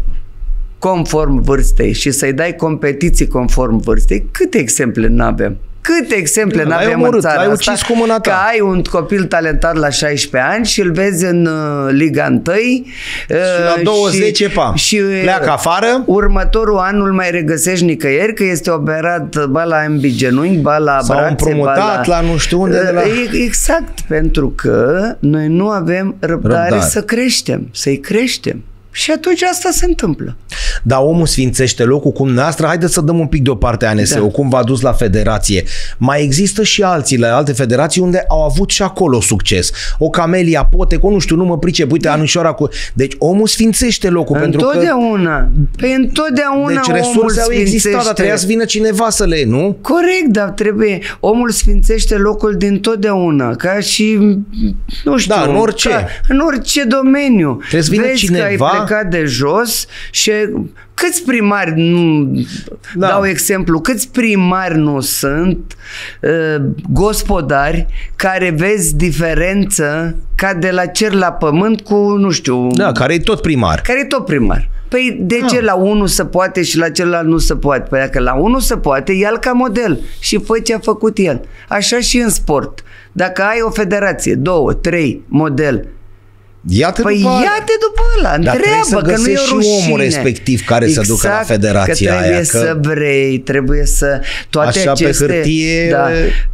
conform vârstei și să-i dai competiții conform vârstei, câte exemple n-avem? Câte exemple L-ai n-avem omorât, în țara l-ai asta ucis cu mâna ta. că ai un copil talentat la șaisprezece ani și îl vezi în uh, Liga unu Și la douăzeci e pam. și Pleacă afară. următorul an nu-l mai regăsești nicăieri că este operat ba la ambii genunchi, ba la S-au brațe, împrumutat ba la nu știu unde de la... Exact, pentru că noi nu avem răbdare, Răbdare. să creștem, să-i creștem. Și atunci asta se întâmplă. Dar omul sfințește locul cum noastră. Haideți să dăm un pic deoparte A N S-ul, Da. cum v-a dus la federație. Mai există și alții la alte federații unde au avut și acolo succes. O Camelia Poteco, nu știu, nu mă pricep, uite, da. Anușoara cu... Deci omul sfințește locul pentru că... Întotdeauna. Păi întotdeauna Deci omul resurse au existat, sfințește. dar trebuia să vină cineva să le, nu? Corect, dar trebuie. Omul sfințește locul din totdeauna, ca și, nu știu, Da, în orice. Ca, în orice domeniu. Trebuie să vină Vezi cineva. că ai plecat de jos și câți primari nu, Da. dau exemplu, câți primari nu sunt uh, gospodari care vezi diferență ca de la cer la pământ cu, nu știu, Da, care e tot primar. care e tot primar. Păi de Ah. ce la unul se poate și la celălalt nu se poate? Păi dacă la unul se poate, ia-l ca model și fă ce a făcut el. Așa și în sport. Dacă ai o federație, două, trei, model, Ia-te păi după alea. ia-te după ăla, întreabă, că nu e o rușine. Și omul respectiv care exact, să ducă la federația că trebuie aia. Că să vrei, trebuie să... Toate așa aceste, pe hârtie... Da,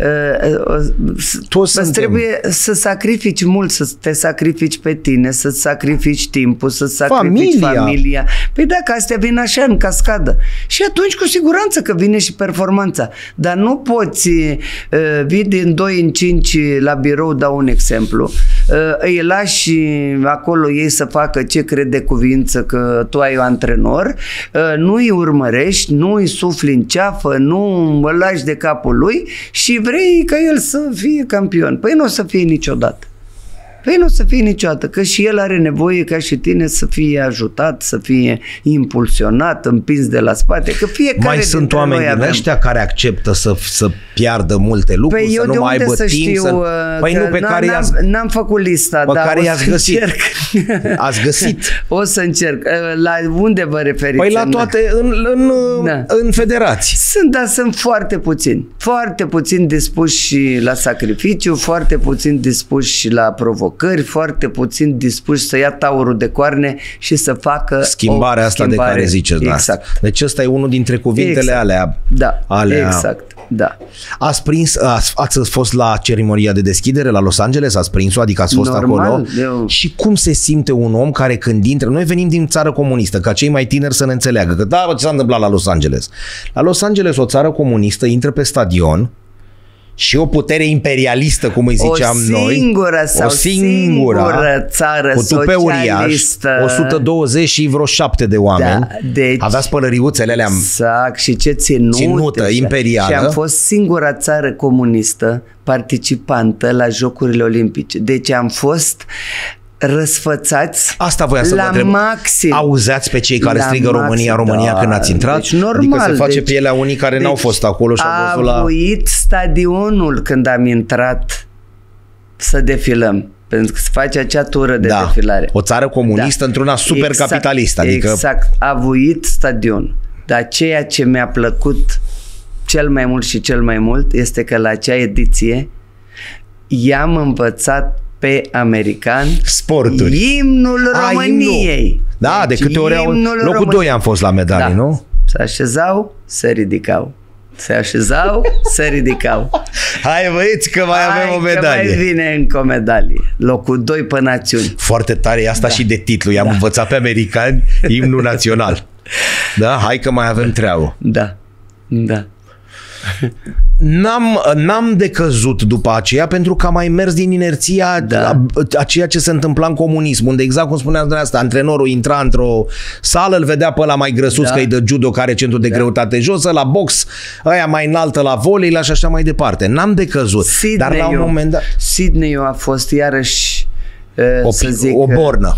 uh, toți îți trebuie să sacrifici mult, să te sacrifici pe tine, să-ți sacrifici timpul, să-ți sacrifici familia. familia. Păi dacă astea vin așa în cascadă. Și atunci cu siguranță că vine și performanța. Dar nu poți uh, vii din doi în cinci la birou, dau un exemplu, uh, îi lași acolo ei să facă ce crede de cuvință că tu ai un antrenor, uh, nu îi urmărești, nu îi sufli în ceafă, nu îl lași de capul lui și vrei ca el să fie campion. Păi nu o să fie niciodată. Păi nu o să fie niciodată, că și el are nevoie ca și tine să fie ajutat, să fie impulsionat, împins de la spate, că fiecare mai sunt oameni din ăștia care acceptă să, să piardă multe lucruri, păi să nu mai aibă să timp. Știu, să... Păi nu, pe care i-ați... N-am făcut lista, pe dar care o i-ați să găsit. încerc. Ați găsit? O să încerc. La unde vă referiți? Păi la toate, în, în, da. în federații. Sunt, dar sunt foarte puțini. Foarte puțini dispuși la sacrificiu, foarte puțini dispuși la provocări, foarte puțin dispuși să ia taurul de coarne și să facă schimbarea o asta schimbare. de care ziceți. Exact. Deci ăsta e unul dintre cuvintele exact. alea. Da, alea. exact. Da. Ați prins, ați, ați fost la ceremonia de deschidere la Los Angeles? Ați prins-o? Adică ați fost Normal, acolo? Eu... Și cum se simte un om care când intră... Noi venim din țară comunistă, ca cei mai tineri să ne înțeleagă. Că da, ce s-a întâmplat la Los Angeles? La Los Angeles, o țară comunistă intră pe stadion și o putere imperialistă, cum îi ziceam o noi, singură sau o singură, singură țară cu tupe uriaș, o sută douăzeci și vreo șapte de oameni, da, deci, avea spălăriuțele alea exact, și ce ținută, ținută imperială. Și am fost singura țară comunistă participantă la Jocurile Olimpice. Deci am fost răsfățați Asta voia să la vă întreb. maxim. Auzeați pe cei care la strigă maxim, România, România da. când ați intrat? Deci normal. Adică se face deci, pielea unii care deci, n-au fost acolo și au văzut la... a avuit stadionul când am intrat să defilăm. Pentru că se face acea tură de da. defilare. O țară comunistă da. într-una super exact, capitalistă. Adică... Exact. A avuit stadion. Dar ceea ce mi-a plăcut cel mai mult și cel mai mult este că la acea ediție i-am învățat pe americani sporturi. Imnul României. Imnul. Da, deci de câte ori au... Locul României. doi am fost la medalii, da. nu? Se așezau, se ridicau. Se așezau, se ridicau. Hai băieți că mai Hai avem o medalie. Că mai vine încă o medalie. Locul doi pe națiuni. Foarte tare e asta da. și de titlu. I-am da. învățat pe americani imnul național. Da? Hai că mai avem treabă. Da, da. N-am, n-am decăzut după aceea pentru că am mai mers din inerția da. a, a ceea ce se întâmpla în comunism, unde exact cum spuneați dumneavoastră, antrenorul intra într-o sală, îl vedea pe ăla mai grăsuț da. că e de judo, care are centru de da. greutate jos, la box, aia mai înaltă la volei și așa mai departe. N-am decăzut. Sydney dar la un moment dat... Sydney a fost iarăși uh, o, să zic, o bornă.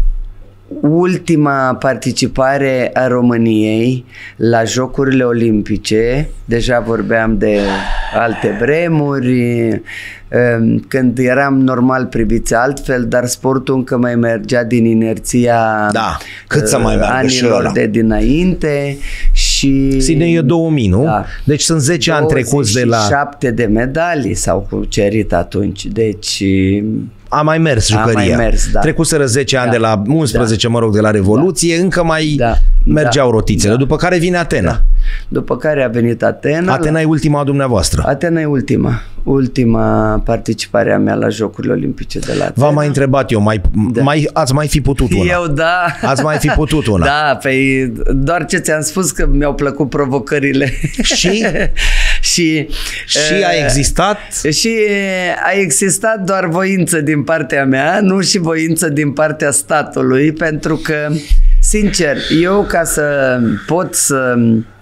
Ultima participare a României la Jocurile Olimpice, deja vorbeam de alte vremuri, când eram normal priviți altfel, dar sportul încă mai mergea din inerția da, cât să mai anilor de dinainte. Și Sydney e două mii, nu? Da. Deci sunt zece ani trecuți de la... douăzeci și șapte de medalii s-au cucerit atunci, deci... A mai mers jucăria. A mai mers, da. Trecuseră zece da. ani de la unsprezece, da. mă rog, de la Revoluție, da. încă mai da. mergeau da. rotițele. Da. După care vine Atena. Da. După care a venit Atena. Atena la... e ultima a dumneavoastră. Atena e ultima. Ultima participare a mea la Jocurile Olimpice de la Atena. V-am mai întrebat eu, mai, da. mai, ați mai fi putut una? Eu da. Ați mai fi putut una? Da, păi doar ce ți-am spus că mi-au plăcut provocările. Și? și, și a existat? Și a existat doar voință din partea mea, nu și voință din partea statului, pentru că, sincer, eu ca să pot să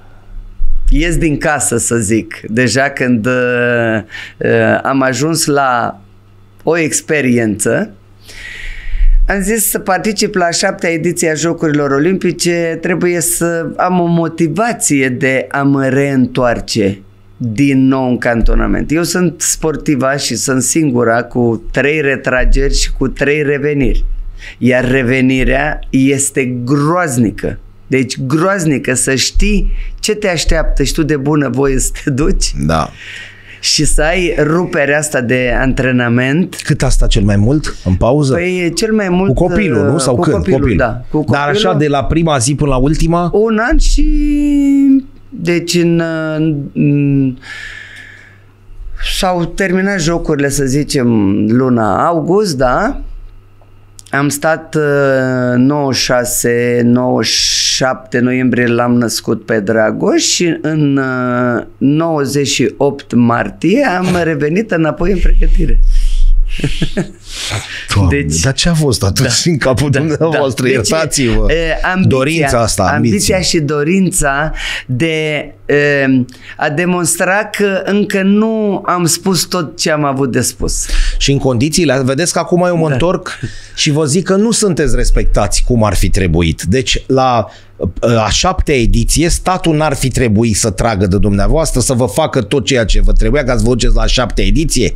ies din casă, să zic, deja când uh, am ajuns la o experiență, am zis să particip la a șaptea ediție a Jocurilor Olimpice, trebuie să am o motivație de a mă reîntoarce din nou în cantonament. Eu sunt sportiva și sunt singura cu trei retrageri și cu trei reveniri. Iar revenirea este groaznică. Deci groaznică, să știi ce te așteaptă și tu de bună voie să te duci. Da. și să ai ruperea asta de antrenament. Cât a stat cel mai mult în pauză? Păi cel mai mult... Cu copilul, nu? Sau cu când? Copilul, Copilul. da. Cu copilul, dar așa de la prima zi până la ultima? Un an și... Deci în... în s-au terminat jocurile, să zicem, luna august, da? Am stat uh, nouăzeci și șase nouăzeci și șapte noiembrie l-am născut pe Dragoș și în uh, nouăzeci și opt martie am revenit înapoi în pregătire. Doamne, deci, dar ce a fost atunci da, în capul da, dumneavoastră? Da. Iertați-vă. Deci, ambiția, dorința asta. Ambiția. ambiția și dorința de uh, a demonstra că încă nu am spus tot ce am avut de spus. Și în condițiile, vedeți că acum eu mă da. întorc și vă zic că nu sunteți respectați cum ar fi trebuit. Deci la a șaptea ediție, statul n-ar fi trebuit să tragă de dumneavoastră, să vă facă tot ceea ce vă trebuia ca să vă duceți la a șaptea ediție?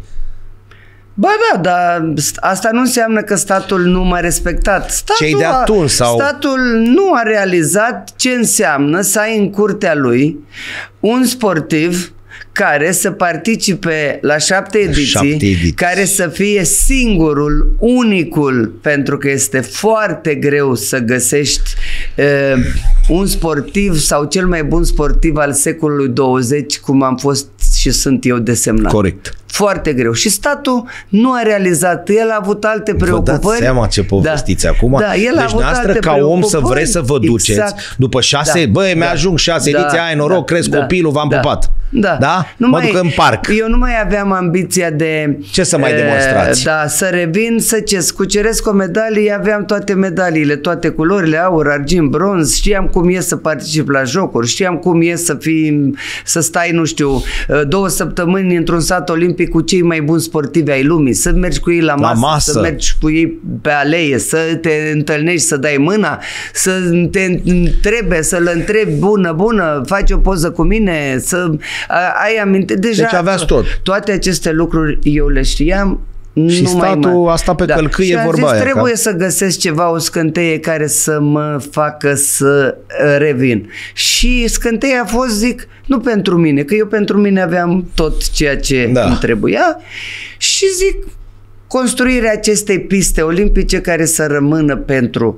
Ba da, dar asta nu înseamnă că statul nu m-a respectat. Statul, Cei de atunci sau... statul nu a realizat ce înseamnă să ai în curtea lui un sportiv care să participe la șapte ediții, șapte ediții, care să fie singurul, unicul, pentru că este foarte greu să găsești uh, un sportiv sau cel mai bun sportiv al secolului douăzeci, cum am fost și sunt eu desemnat. Corect. Foarte greu. Și statul nu a realizat. El a avut alte preocupări. Vă dați seama ce povestiți da. acum? Da, el deci a avut noastră ca om să vreți să vă duceți exact. după șase, da. băi, mi-ajung șase da. ediții, ai noroc, da. crezi da. copilul, v-am da. pupat. Da. da? Nu mă mai, duc în parc. Eu nu mai aveam ambiția de... Ce să mai e, demonstrați? Da, să revin, să ce, cuceresc o medalie, aveam toate medaliile, toate culorile, aur, argint, bronz, știam cum e să particip la jocuri, știam cum e să fii, să stai, nu știu, două săptămâni într-un sat olimpic cu cei mai buni sportivi ai lumii, să mergi cu ei la masă, la masă, să mergi cu ei pe alee, să te întâlnești, să dai mâna, să te întrebe, să-l întrebi, bună, bună, faci o poză cu mine, să ai aminte. Deja, deci aveați tot. Toate aceste lucruri eu le știam. Și nu statul mai a stat pe da. călcâie, și vorba zis, aia. Trebuie ca... să găsesc ceva, o scânteie care să mă facă să revin. Și scânteia a fost, zic, nu pentru mine, că eu pentru mine aveam tot ceea ce da. îmi trebuia. Și zic, construirea acestei piste olimpice care să rămână pentru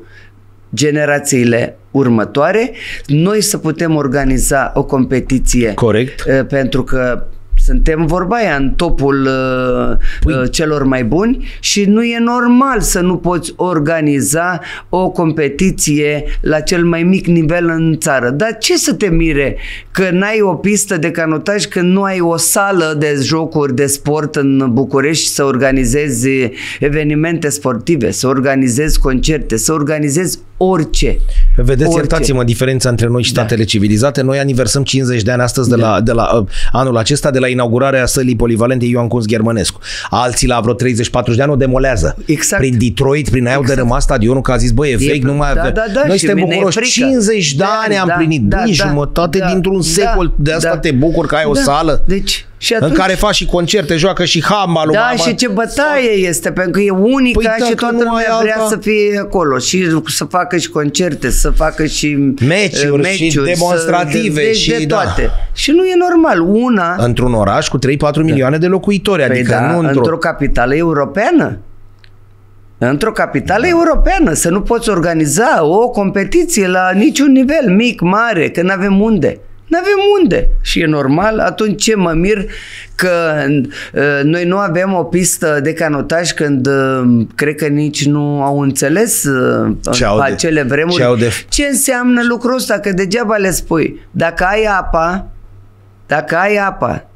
generațiile următoare, noi să putem organiza o competiție. Corect. Pentru că suntem, vorba aia, în topul uh, uh, celor mai buni și nu e normal să nu poți organiza o competiție la cel mai mic nivel în țară. Dar ce să te mire că n-ai o pistă de canotaj, când nu ai o sală de jocuri de sport în București să organizezi evenimente sportive, să organizezi concerte, să organizezi orice. Vedeți, iertați-mă diferența între noi și statele da. civilizate. Noi aniversăm cincizeci de ani astăzi de la, da. de la uh, anul acesta, de la inaugurarea sălii polivalente Ioan Kunz Ghermănescu. Alții la vreo treizeci patruzeci de ani o demolează. Exact. Prin Detroit, prin aia exact. au dărâmat stadionul, că a zis, băi, e vechi, nu mai avem. Da, da, da, noi suntem bucuroși. cincizeci de da, ani am da, plinit. Da, Băi, da, jumătate da, dintr-un da, secol. De asta da, te bucuri că ai da, o sală. Deci... Și atunci, în care faci și concerte, joacă și handball. Da, mama. Și ce bătaie este, pentru că e unica păi și toată lumea vrea alta... să fie acolo și să facă și concerte, să facă și meciuri, meciuri și demonstrative. Să, de, și de da. toate. Și nu e normal. Una... Într-un oraș cu trei patru da. milioane de locuitori. Păi adică da, nu într-o... într-o capitală europeană. Într-o capitală da. europeană. Să nu poți organiza o competiție la niciun nivel, mic, mare, că n-avem unde. N-avem unde. Și e normal. Atunci ce mă mir că uh, noi nu avem o pistă de canotaj când uh, cred că nici nu au înțeles uh, pe acele vremuri ce, de... ce înseamnă lucrul ăsta, că degeaba le spui. Dacă ai apa, dacă ai apa,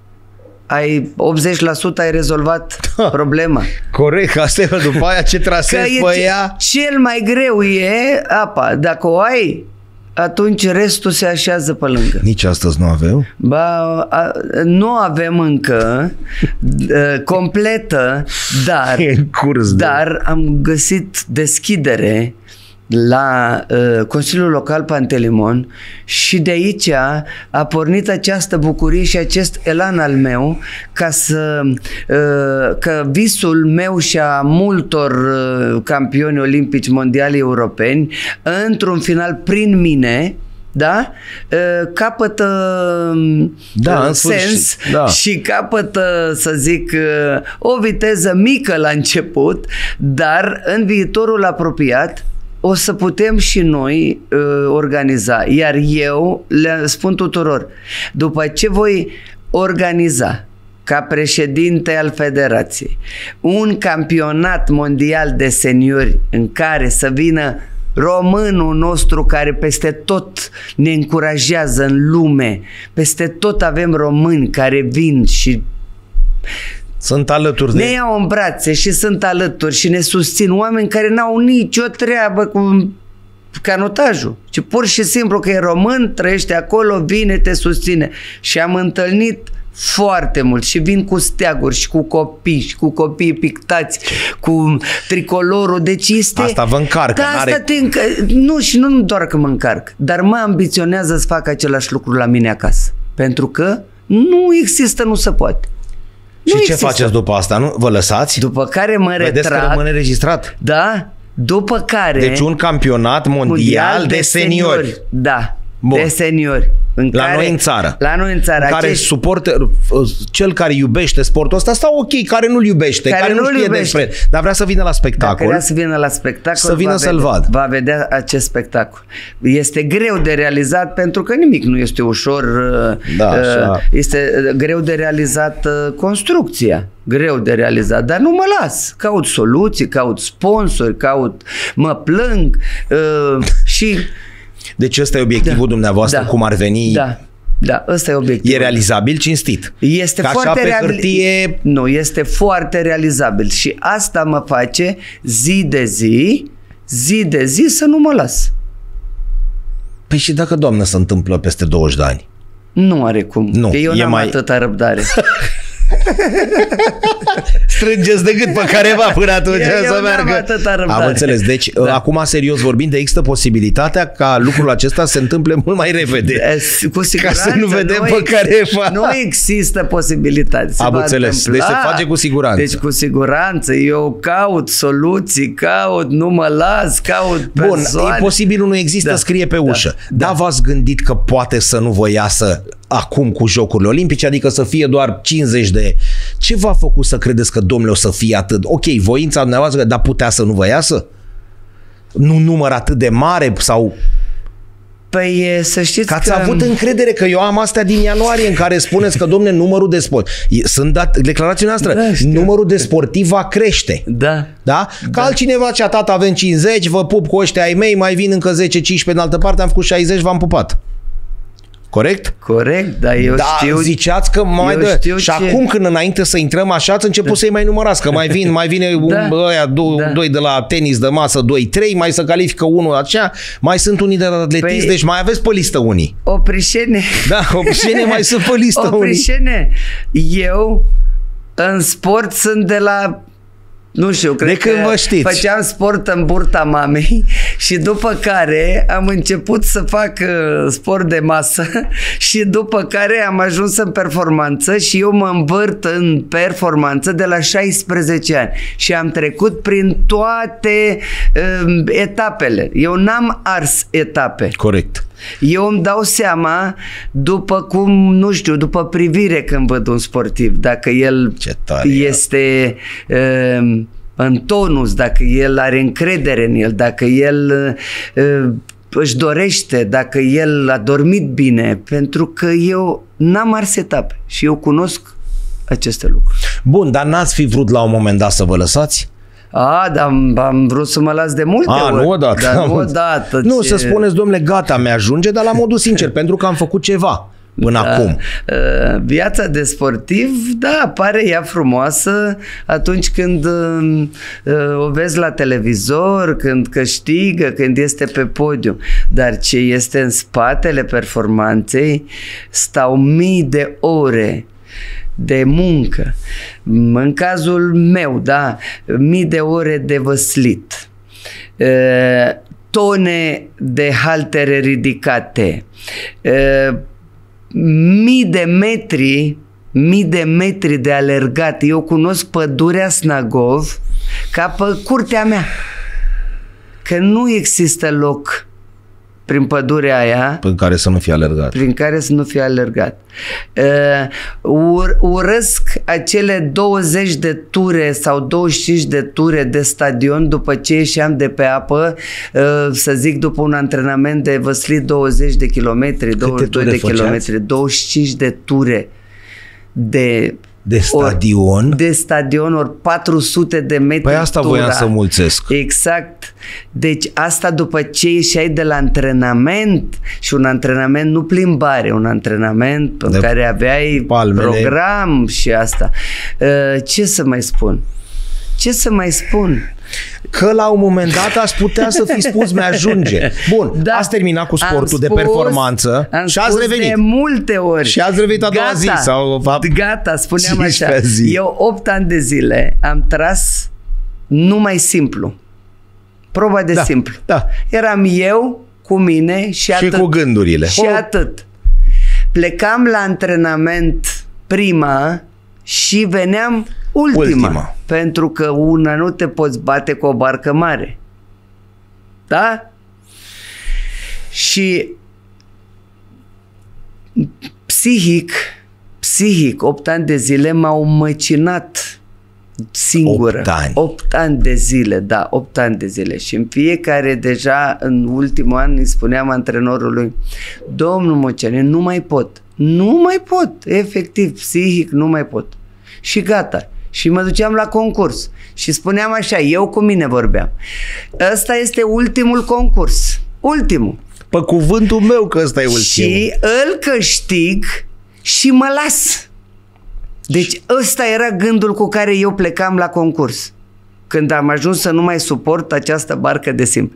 ai optzeci la sută ai rezolvat da. problema. Corect, asta e după aia ce trasezi pe ea. Cel mai greu e apa. Dacă o ai, atunci restul se așează pe lângă. Nici astăzi nu avem? Ba, a, nu avem încă a, completă, dar, în curs, dar am găsit deschidere la uh, Consiliul Local Pantelimon și de aici a pornit această bucurie și acest elan al meu ca să uh, că visul meu și a multor uh, campioni olimpici mondiali europeni într-un final prin mine da? Capătă da, în sens sfârșit, da. și capătă, să zic, o viteză mică la început, dar în viitorul apropiat o să putem și noi uh, organiza. Iar eu le spun tuturor, după ce voi organiza ca președinte al federației un campionat mondial de seniori în care să vină românul nostru care peste tot ne încurajează în lume, peste tot avem români care vin și sunt alături de... ne iau în brațe și sunt alături și ne susțin, oameni care n-au nicio treabă cu canotajul, ci pur și simplu că e român, trăiește acolo, vine, te susține. Și am întâlnit foarte mult și vin cu steaguri și cu copii și cu copii pictați, cu tricolorul, deci este... Asta vă încarcă. Da, asta te încă... Nu, și nu doar că mă încarc, dar mă ambiționează să fac același lucru la mine acasă. Pentru că nu există, nu se poate. Și nu ce există. Faceți după asta? Nu? Vă lăsați? După care mă retrag. Vedeți că rămâne registrat. Da. După care... Deci un campionat mondial, mondial de, de seniori. seniori. Da. Bun. De seniori. În la care, noi în țară. La noi în țară. În care acești... suportă, cel care iubește sportul ăsta, stau ok, care nu-l iubește, care, care nu știe despre, dar vrea să vină la spectacol. Dacă vrea să vină la spectacol, să vină să-l vadă. Va vedea acest spectacol. Este greu de realizat pentru că nimic nu este ușor. Da, așa. Este greu de realizat construcția. Greu de realizat, dar nu mă las. Caut soluții, caut sponsori, caut, mă plâng uh, și... Deci ăsta e obiectivul da. dumneavoastră, da. cum ar veni? Da, da, ăsta e obiectivul. E realizabil, cinstit. Este Ca foarte așa pe hârtie... Nu, este foarte realizabil și asta mă face zi de zi, zi de zi să nu mă las. Păi și dacă, Doamnă, se întâmplă peste douăzeci de ani? Nu are cum, nu, eu n-am mai... atâta răbdare. Strângeți de gât pe careva până atunci eu să meargă. Am înțeles. Deci, da. acum serios vorbind, există posibilitatea ca lucrul acesta să se întâmple mult mai repede. Cu siguranță. Ca să nu vedem nu pe careva. Nu există posibilitate. Se Am înțeles. Deci se face cu siguranță. Deci cu siguranță. Eu caut soluții, caut, nu mă las, caut persoane. Bun, e posibil, nu există, da. scrie pe ușă. Da. Dar v-ați gândit că poate să nu vă iasă acum cu Jocurile Olimpice, adică să fie doar cincizeci de... Ce v-a făcut să credeți că, domnule, o să fie atât? Ok, voința dumneavoastră, dar putea să nu vă iasă? Nu număr atât de mare sau... Păi să știți că... Ați că... avut încredere că eu am astea din ianuarie în care spuneți că, domnule, numărul de sport... Sunt dat... declarația noastră, da, numărul de sportiv va crește. Da. Da? Că da. altcineva ce-a tata avem cincizeci, vă pup cu ăștia ai mei, mai vin încă zece cincisprezece în altă parte, am făcut șaizeci, v-am pupat. Corect? Corect, dar eu da, știu... ziceați că mai dă. Și ce... acum când înainte să intrăm așa, ați început da. să-i mai numărați, că mai vin, mai vine da. un, ăia, doi, da. doi de la tenis de masă, doi, trei, mai se califică unul aceea, mai sunt unii de la atletism, păi, deci mai aveți pe listă unii. Oprișene. Da, oprișene mai sunt pe listă unii. Oprișene. Eu în sport sunt de la... Nu știu, cred de când că vă știți. Făceam sport în burta mamei și după care am început să fac uh, sport de masă și după care am ajuns în performanță și eu mă învârt în performanță de la șaisprezece ani și am trecut prin toate uh, etapele. Eu n-am ars etape. Corect. Eu îmi dau seama după cum, nu știu, după privire când văd un sportiv, dacă el este uh, în tonus, dacă el are încredere în el, dacă el uh, își dorește, dacă el a dormit bine, pentru că eu n-am ars etape și eu cunosc aceste lucruri. Bun, dar n-ați fi vrut la un moment dat să vă lăsați? A, dar am, am vrut să mă las de multe A, ori. nu odată. Dar nu odată. Nu, ce... să spuneți, domnule, gata, mi-ajunge, dar la modul sincer, pentru că am făcut ceva până da. acum. Viața de sportiv, da, pare ea frumoasă atunci când uh, o vezi la televizor, când câștigă, când este pe podium. Dar ce este în spatele performanței, stau mii de ore de muncă. În cazul meu, da, mii de ore de văslit, tone de haltere ridicate, mii de metri, mii de metri de alergat. Eu cunosc pădurea Snagov ca pe curtea mea, că nu există loc prin pădurea aia. Prin care să nu fie alergat. Prin care să nu fie alergat. Uh, ur, urăsc acele douăzeci de ture sau douăzeci și cinci de ture de stadion după ce ieșeam de pe apă, uh, să zic după un antrenament de văslit douăzeci de kilometri, douăzeci și doi de kilometri, douăzeci și cinci de ture de De stadion? Ori, de stadion, ori patru sute de metri. Păi asta tura. voiam să mulțesc. Exact. Deci asta după ce ieșeai de la antrenament, și un antrenament nu plimbare, un antrenament de în care aveai palmele. Program și asta. Ce să mai spun? Ce să mai spun? Că la un moment dat ați putea să fi spus mi-ajunge. Bun, da, ați terminat cu sportul spus, de performanță și ați revenit. de multe ori. Și ați revenit a doua gata, zi. Sau, gata, spuneam așa. Zi. Eu opt ani de zile am tras numai simplu. Proba de da, simplu. Da. Eram eu cu mine și, și atât. cu gândurile. Și oh. atât. Plecam la antrenament prima și veneam ultima, ultima. Pentru că una nu te poți bate cu o barcă mare. Da? Și psihic, psihic, opt ani de zile m-au măcinat singură. opt ani. opt ani de zile, da, opt ani de zile. Și în fiecare, deja în ultimul an, îi spuneam antrenorului: domnul Moceanu, nu mai pot. Nu mai pot. Efectiv, psihic, nu mai pot. Și gata. Și mă duceam la concurs. Și spuneam așa, eu cu mine vorbeam: ăsta este ultimul concurs. Ultimul. Pe cuvântul meu că ăsta e ultimul. Și îl câștig și mă las. Deci ăsta era gândul cu care eu plecam la concurs. Când am ajuns să nu mai suport această barcă de simplu.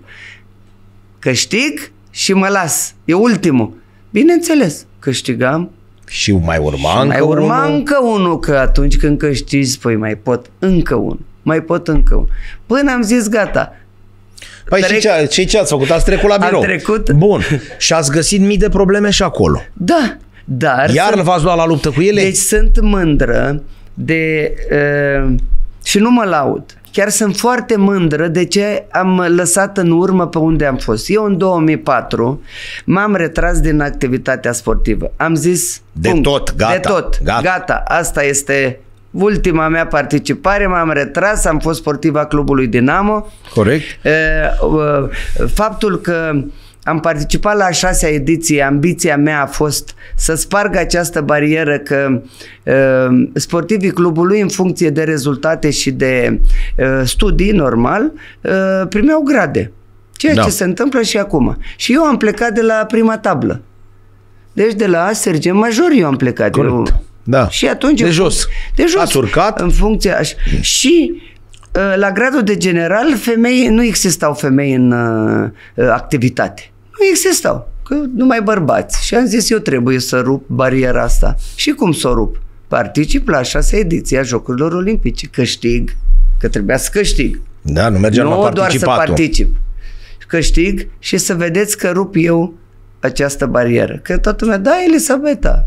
Câștig și mă las. E ultimul. Bineînțeles, câștigam. Și mai urma și încă mai urma unul. încă unul, că atunci când câștigi, spui, mai pot încă unul. Mai pot încă unul. Până am zis, gata. Păi Trec... și ce, ce, ce ați făcut? Ați trecut la birou. Am trecut. Bun. Și ați găsit mii de probleme și acolo. Da. Dar iar sunt... v-ați luat la luptă cu ele? Deci sunt mândră de... Uh, și nu mă laud. Chiar sunt foarte mândră de ce am lăsat în urmă pe unde am fost. Eu în două mii patru m-am retras din activitatea sportivă. Am zis... De punct, tot, gata. De tot, gata. gata. Asta este ultima mea participare. M-am retras, am fost sportiva clubului Dinamo. Corect. Uh, uh, faptul că am participat la a șasea ediție, ambiția mea a fost să sparg această barieră, că uh, sportivii clubului, în funcție de rezultate și de uh, studii, normal, uh, primeau grade. Ceea da. ce se întâmplă și acum. Și eu am plecat de la prima tablă. Deci de la sergent major eu am plecat. Corect. Eu, da. Și atunci... De jos. De jos. Ați urcat. În funcție... Așa. Și... la gradul de general, femei, nu existau femei în uh, activitate. Nu existau, că numai bărbați. Și am zis, eu trebuie să rup bariera asta. Și cum să o rup? Particip la a șasea ediție a Jocurilor Olimpice. Câștig, că trebuia să câștig. Da, nu mergeam la participatul. Nu doar să particip. Câștig și să vedeți că rup eu această barieră. Că toată lumea, da, Elisabeta.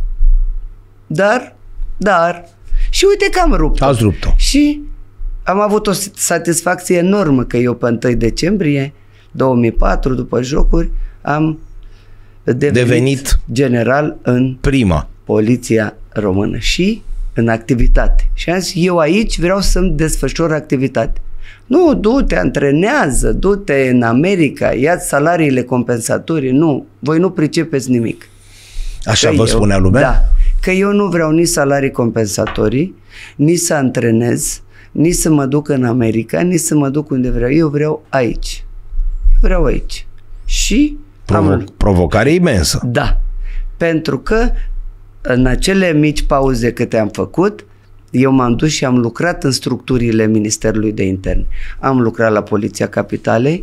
Dar, dar... Și uite că am rupt-o. Ați rupt-o. Și... am avut o satisfacție enormă că eu pe întâi decembrie două mii patru, după jocuri, am devenit, devenit general în prima Poliția Română și în activitate. Și am zis, eu aici vreau să-mi desfășor activitate. Nu, du-te, antrenează, du-te în America, ia-ți salariile compensatorii. Nu, voi nu pricepeți nimic. Așa că vă eu, spunea lumea? Da, că eu nu vreau nici salarii compensatorii, nici să antrenez, nici să mă duc în America, nici să mă duc unde vreau. Eu vreau aici. Eu vreau aici. Și Provo- am... provocare imensă. Da. Pentru că în acele mici pauze câte am făcut, eu m-am dus și am lucrat în structurile Ministerului de Interne. Am lucrat la Poliția Capitalei,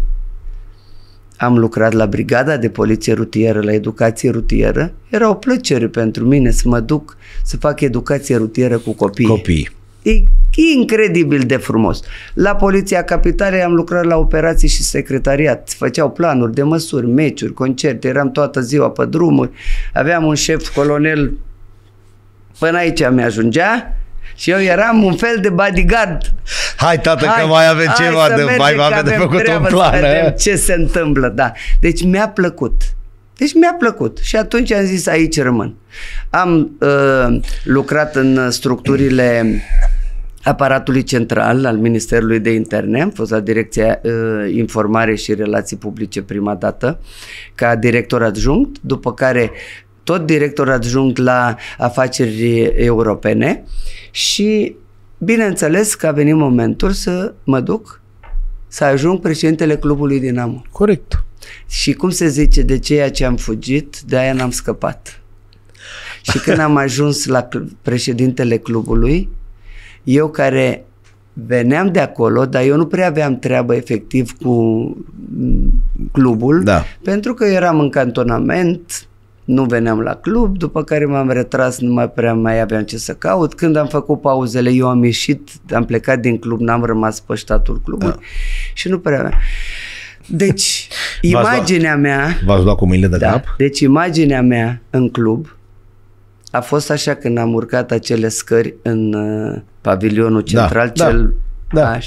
am lucrat la Brigada de Poliție Rutieră, la educație rutieră. Era o plăcere pentru mine să mă duc să fac educație rutieră cu copii. Copii. E incredibil de frumos. La Poliția Capitalei am lucrat la operații și secretariat. Făceau planuri de măsuri, meciuri, concerte. Eram toată ziua pe drumuri. Aveam un șef colonel, până aici mi-ajungea. Și eu eram un fel de bodyguard. Hai, tată, hai, că mai avem ceva de, mai avem de făcut un plan. Ce se întâmplă, da. Deci mi-a plăcut. Deci mi-a plăcut. Și atunci am zis, aici rămân. Am uh, lucrat în structurile aparatului central al Ministerului de Interne, am fost la Direcția uh, Informare și Relații Publice prima dată, ca director adjunct, după care tot director adjunct la afaceri europene și bineînțeles că a venit momentul să mă duc să ajung președintele clubului Dinamo. Corect. Și cum se zice, de ceea ce am fugit, de aia n-am scăpat. Și când am ajuns la președintele clubului, eu care veneam de acolo, dar eu nu prea aveam treabă efectiv cu clubul, da. Pentru că eram în cantonament, nu veneam la club, după care m-am retras, nu mai prea mai aveam ce să caut. Când am făcut pauzele, eu am ieșit, am plecat din club, n-am rămas pe statul clubului, da. Și nu prea aveam. Deci, imaginea mea... V-ați luat cu mâinile de da, cap? Deci, imaginea mea în club a fost așa când am urcat acele scări în uh, pavilionul central, da, cel... Da. Așa.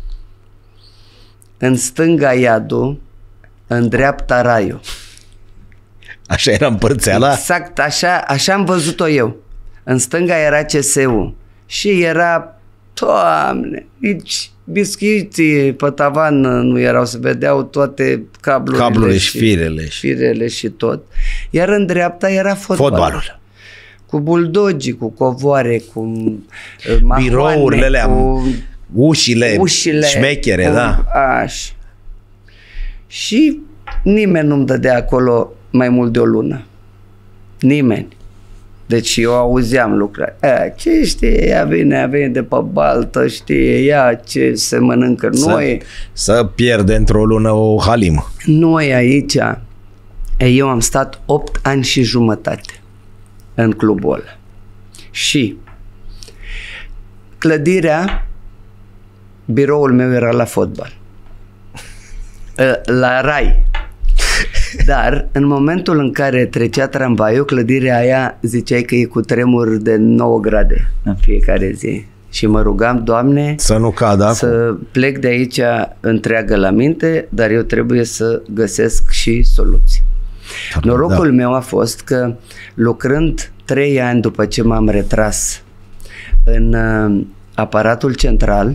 În stânga iadul, în dreapta raiul. Așa era împărțeala? Exact, așa, așa am văzut-o eu. În stânga era C S U și era, Doamne, aici biscuiții pe tavan nu erau, se vedeau toate cablurile, cablurile și, și firele. Și... firele și tot. Iar în dreapta era fotbalul. Fotbalul. Cu buldogii, cu covoare, cu mahoane, birourile alea, cu ușile, ușile șmechere, cu, da. Așa. Și nimeni nu-mi dădea acolo mai mult de o lună. Nimeni. Deci eu auzeam lucruri. A, ce știe, ea vine, ea vine de pe baltă, știe ea ce se mănâncă. Noi... Să, să pierde într-o lună o halimă. Noi aici, eu am stat opt ani și jumătate în clubul ăla. Și clădirea, biroul meu era la fotbal. La Rai. Dar în momentul în care trecea tramvaiul, clădirea aia ziceai că e cu tremur de nouă grade în fiecare zi. Și mă rugam, Doamne, să nu cadă să acum. plec de aici întreagă la minte, dar eu trebuie să găsesc și soluții. Da, Norocul da. meu a fost că lucrând trei ani după ce m-am retras în uh, aparatul central,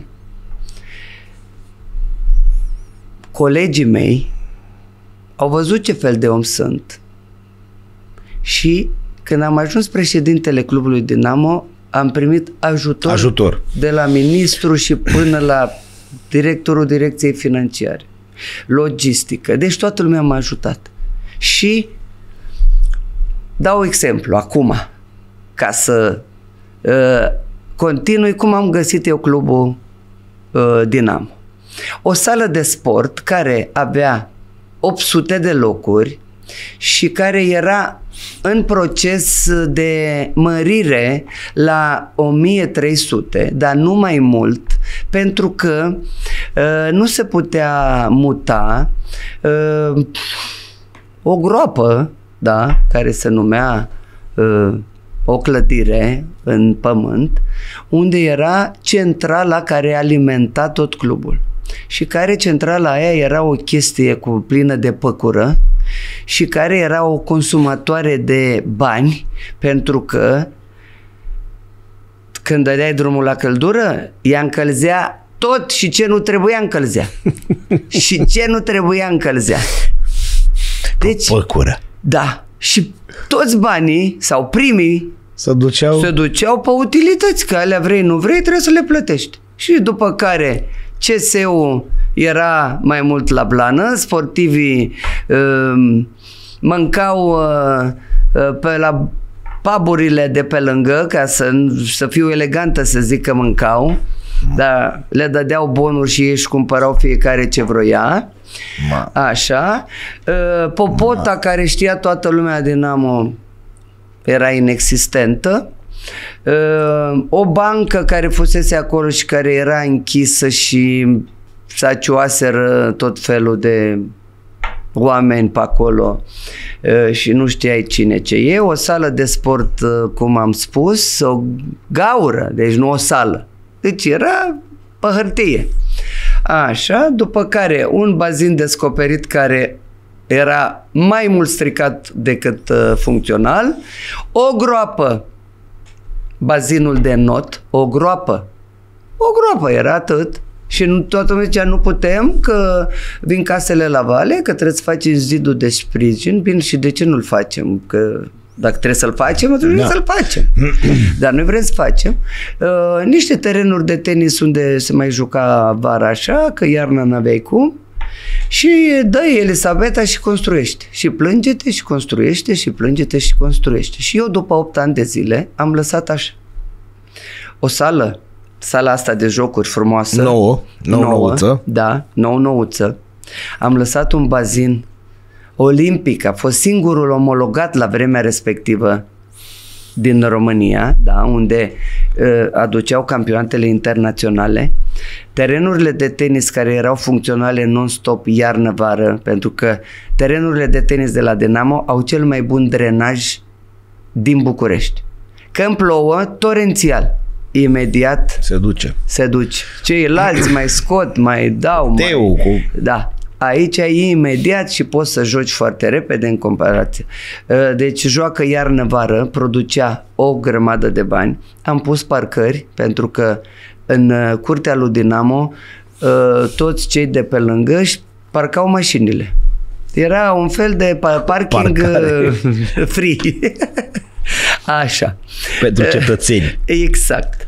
colegii mei au văzut ce fel de om sunt și când am ajuns președintele clubului Dinamo, am primit ajutor, ajutor de la ministru și până la directorul direcției financiare, logistică, deci toată lumea m-a ajutat. Și dau exemplu acum, ca să uh, continui cum am găsit eu clubul uh, Dinamo. O sală de sport care avea opt sute de locuri și care era în proces de mărire la o mie trei sute, dar nu mai mult, pentru că uh, nu se putea muta uh, o groapă, da, care se numea uh, o clădire în pământ, unde era centrala care alimenta tot clubul. Și care centrala aia era o chestie cu plină de păcură și care era o consumatoare de bani, pentru că când dădeai drumul la căldură, ea încălzea tot și ce nu trebuia încălzea. Și ce nu trebuia încălzea. Deci, păcură. Da. Și toți banii, sau primii, se duceau... se duceau pe utilități, că alea vrei, nu vrei, trebuie să le plătești. Și după care C S U era mai mult la blană, sportivii uh, mâncau uh, uh, pe la puburile de pe lângă, ca să, să fiu elegantă să zic că mâncau, dar le dădeau bonuri și ei își cumpărau fiecare ce vroia. Ma. Așa. Uh, popota Ma. care știa toată lumea Dinamo era inexistentă. Uh, o bancă care fusese acolo și care era închisă și s-a cioaseră tot felul de oameni pe acolo și nu știai cine ce e. O sală de sport, cum am spus, o gaură, deci nu o sală. Deci era pe hârtie. Așa, după care un bazin descoperit care era mai mult stricat decât uh, funcțional, o groapă, bazinul de not, o groapă, o groapă, era atât. Și nu, toată lumea zicea, nu putem, că vin casele la vale, că trebuie să facem zidul de sprijin. Bine, și de ce nu-l facem? Că dacă trebuie să-l facem, atunci da. să-l facem. Dar noi vrem să facem uh, niște terenuri de tenis unde se mai juca vara așa, că iarna n-aveai cum. Și dă Elisabeta și construiește. Și plânge-te și construiește și plânge-te și construiește. Și eu după opt ani de zile am lăsat așa. O sală, sala asta de jocuri frumoasă. Nouă, nouă, nouăță. Da, nouă, nouăță. Am lăsat un bazin olimpic, a fost singurul omologat la vremea respectivă din România, da, unde uh, aduceau campionatele internaționale, terenurile de tenis care erau funcționale non-stop iarnă-vară, pentru că terenurile de tenis de la Dinamo au cel mai bun drenaj din București. Când plouă, torențial, imediat se duce. Se duce. Ceilalți mai scot, mai dau, Teu, mai... cu... Da. Aici e imediat și poți să joci foarte repede în comparație. Deci joacă iarnă-vară, producea o grămadă de bani. Am pus parcări pentru că în curtea lui Dinamo toți cei de pe lângă își parcau mașinile. Era un fel de parking Parcare. free. Așa. Pentru cetățeni. Exact.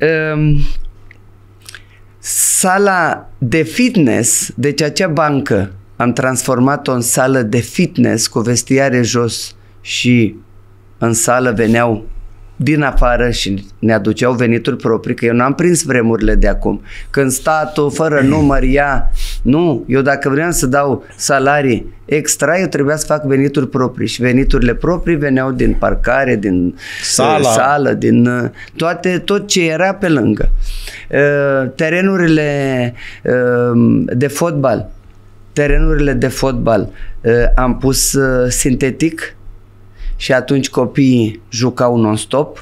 Sala de fitness, deci acea bancă, am transformat-o în sală de fitness cu vestiare jos și în sală veneau din afară și ne aduceau venituri proprii, că eu n-am prins vremurile de acum. Când statul, fără număr, ia... Nu, eu dacă vreau să dau salarii extra, eu trebuia să fac venituri proprii și veniturile proprii veneau din parcare, din Sala. sală, din toate, tot ce era pe lângă. Terenurile de fotbal, terenurile de fotbal am pus sintetic și atunci copiii jucau non-stop.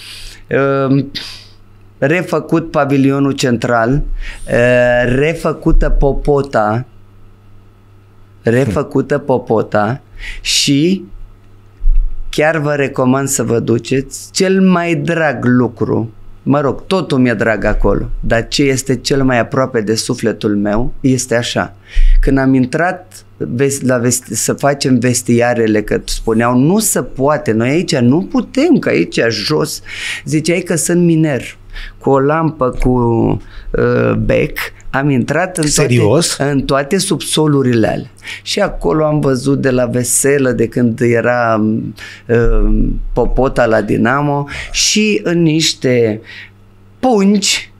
Refăcut pavilionul central, refăcută popota, refăcută popota și chiar vă recomand să vă duceți. Cel mai drag lucru, mă rog, totul mi-e drag acolo, dar ce este cel mai aproape de sufletul meu este așa. Când am intrat la vesti- să facem vestiarele, că spuneau nu se poate, noi aici nu putem, că aici jos, ziceai că sunt miner, cu o lampă cu uh, bec, am intrat în toate, în toate subsolurile alea. Și acolo am văzut de la veselă, de când era uh, popota la Dinamo, și în niște pungi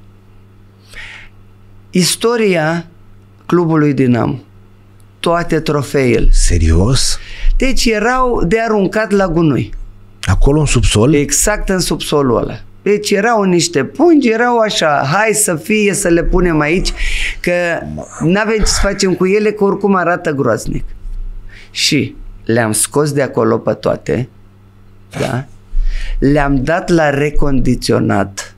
istoria clubului Dinamo. Toate trofeele. Serios? Deci erau de aruncat la gunoi. Acolo în subsol? Exact în subsolul ăla. Deci erau niște pungi, erau așa, hai să fie, să le punem aici, că n-avem ce să facem cu ele, că oricum arată groaznic. Și le-am scos de acolo pe toate, da? Le-am dat la recondiționat,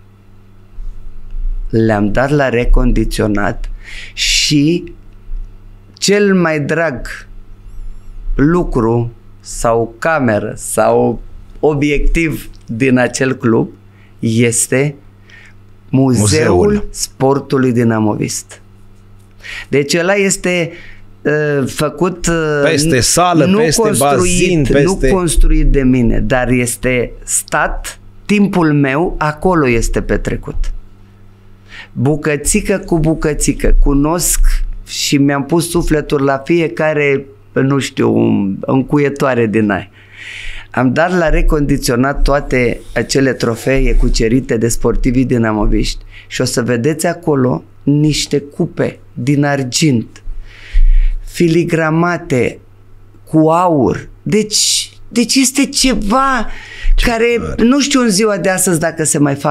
le-am dat la recondiționat și cel mai drag lucru sau cameră sau obiectiv din acel club este Muzeul, Muzeul. Sportului Dinamovist. Deci ăla este uh, făcut uh, peste sală, nu peste construit, bazin, peste... nu construit de mine, dar este stat, timpul meu acolo este petrecut. Bucățică cu bucățică, cunosc și mi-am pus sufletul la fiecare, nu știu, încuietoare din aia. Am dat la recondiționat toate acele trofee cucerite de sportivii dinamoviști și o să vedeți acolo niște cupe din argint, filigramate cu aur. Deci, deci este ceva ce care, băr. nu știu în ziua de astăzi dacă se mai fac.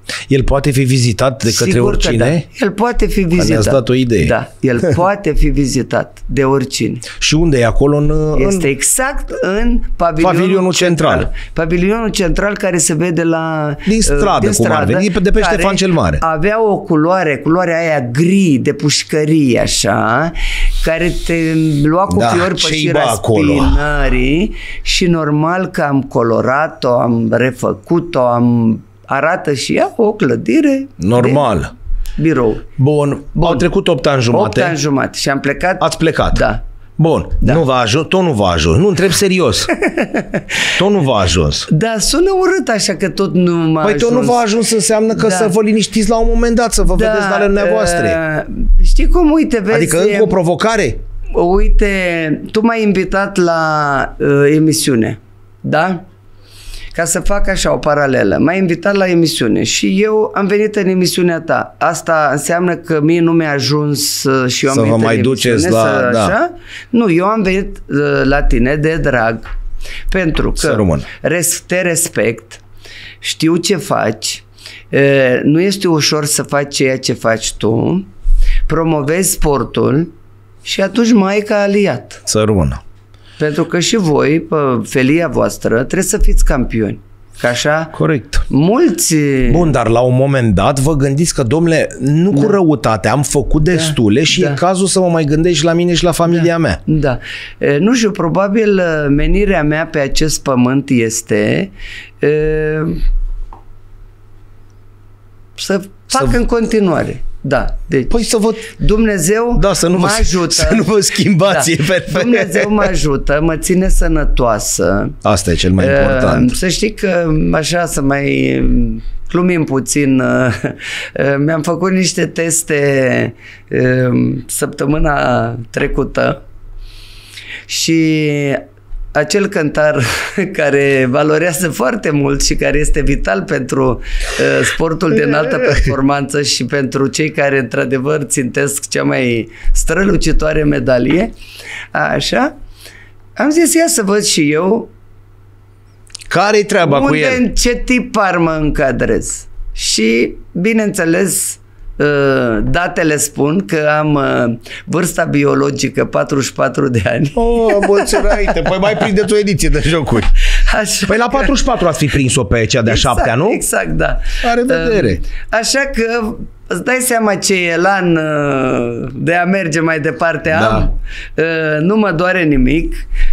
El poate fi vizitat de către Sigur oricine? Că da. El poate fi vizitat. Ne-ați dat o idee. Da, el poate fi vizitat de oricine. Și unde e acolo? În, este în... exact în pavilionul, pavilionul central. central. Pavilionul central care se vede la... Din stradă, din stradă, cum ar veni, de pe Ștefan cel Mare. Avea o culoare, culoarea aia gri, de pușcărie, așa, care te lua cu da, fiori pe șira spinării și normal că am colorat-o, am refăcut-o, am... arată și ea o clădire normal. Birou. Bun. Bun. Au trecut opt ani jumate. opt ani jumate și am plecat. Ați plecat? Da. Bun. Da. Nu v-a ajuns? Tot nu v-a ajuns. Nu, întreb serios. Tot nu v-a ajuns. Da, sună urât așa că tot nu m-a Păi ajuns. tot nu v-a ajuns înseamnă că da. Să vă liniștiți la un moment dat, să vă da, vedeți de ale dumneavoastră. Uh, știi cum, uite, vezi... Adică încă o provocare? Uite, tu m-ai invitat la uh, emisiune, da? Ca să fac așa o paralelă. M-ai invitat la emisiune și eu am venit în emisiunea ta. Asta înseamnă că mie nu mi-a ajuns și eu am să venit vă mai în duceți la... să, da. așa? Nu, eu am venit uh, la tine de drag pentru că res- te respect, știu ce faci, uh, nu este ușor să faci ceea ce faci tu, promovezi sportul și atunci mai ai ca aliat. Să rămână. Pentru că și voi, pe felia voastră, trebuie să fiți campioni. Că așa, corect. Mulți... Bun, dar la un moment dat vă gândiți că, domnule, nu da. Cu răutate, am făcut destule da. Și da. E cazul să mă mai gândești la mine și la familia da. mea. Da. E, nu știu, probabil menirea mea pe acest pământ este e, să fac să... în continuare. Da, deci păi să vă... Dumnezeu da, să nu mă vă, ajută. Să nu vă schimbați, da. E perfect. Dumnezeu mă ajută, mă ține sănătoasă. Asta e cel mai important. Să știi că, așa, să mai glumim puțin, mi-am făcut niște teste săptămâna trecută și acel cântar care valorează foarte mult și care este vital pentru uh, sportul de înaltă performanță și pentru cei care într-adevăr țintesc cea mai strălucitoare medalie, așa, am zis ia să văd și eu care-i treaba unde, cu el? în ce tipar mă încadrez. Și, bineînțeles, datele spun că am vârsta biologică patruzeci și patru de ani. Oh, mulțumesc! Păi mai prindeți o ediție de jocuri. Așa păi la patruzeci și patru ați fi prins-o pe cea de-a exact, șaptea, nu? Exact, da. La revedere! Așa că îți dai seama ce elan de a merge mai departe da. Am. Nu mă doare nimic.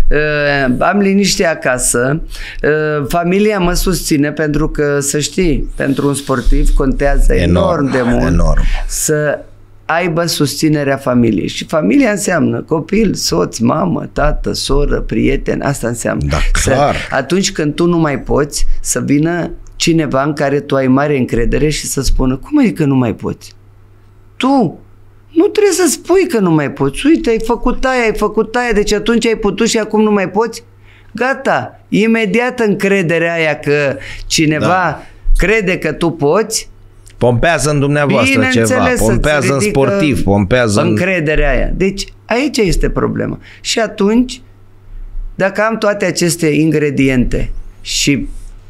Am liniște acasă. Familia mă susține pentru că, să știi, pentru un sportiv contează enorm, enorm de mult enorm. Să aibă susținerea familiei. Și familia înseamnă copil, soț, mamă, tată, soră, prieten. Asta înseamnă. Da, clar. Să, atunci când tu nu mai poți, să vină cineva în care tu ai mare încredere și să spună, cum adică nu mai poți? Tu nu trebuie să spui că nu mai poți. Uite, ai făcut aia, ai făcut aia, deci atunci ai putut și acum nu mai poți? Gata, imediat încrederea aia că cineva da. Crede că tu poți, pompează în dumneavoastră ceva, pompează în sportiv, pompează în... încrederea aia. Deci aici este problema. Și atunci, dacă am toate aceste ingrediente și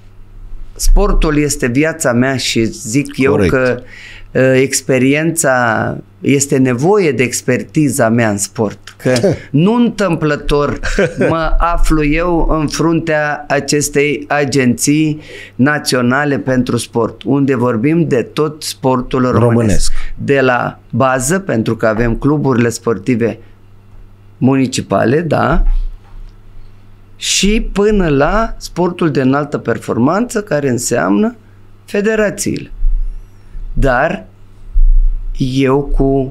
sportul este viața mea și zic Corect. Eu că uh, experiența este nevoie de expertiza mea în sport. Că nu întâmplător mă aflu eu în fruntea acestei agenții naționale pentru sport, unde vorbim de tot sportul românesc. românesc. De la bază, pentru că avem cluburile sportive municipale, da, și până la sportul de înaltă performanță, care înseamnă federațiile. Dar eu cu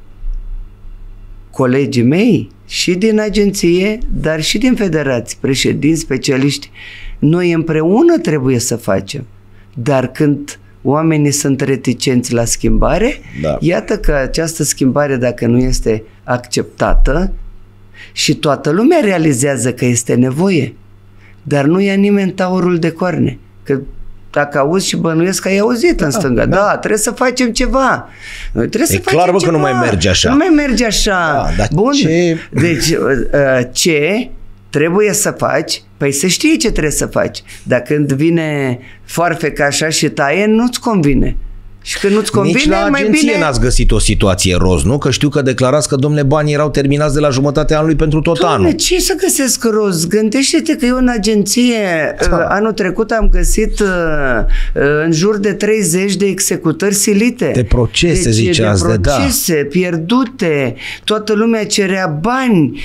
colegii mei și din agenție, dar și din federații, președinți, specialiști, noi împreună trebuie să facem. Dar când oamenii sunt reticenți la schimbare, da. Iată că această schimbare, dacă nu este acceptată, și toată lumea realizează că este nevoie, dar nu ia nimeni taurul de coarne. Că dacă auzi și bănuiesc că ai auzit în stânga, da, da, trebuie să facem ceva. Noi trebuie e să clar, facem bă, ceva. că nu mai merge așa. Nu mai merge așa. Da, dar bun. Ce... Deci, ce trebuie să faci, păi să știi ce trebuie să faci. Dar când vine foarfeca așa și taie, nu-ți convine. Și când nu-ți convine, nici la mai agenție bine... n-ați găsit o situație roz, nu? Că știu că declarați că, domnule, banii erau terminați de la jumătatea anului pentru tot Doamne, anul. ce să găsesc roz? Gândește-te că eu în agenție da. anul trecut am găsit în jur de treizeci de executări silite. De procese, deci, ziceați, de procese de, da. pierdute, toată lumea cerea bani,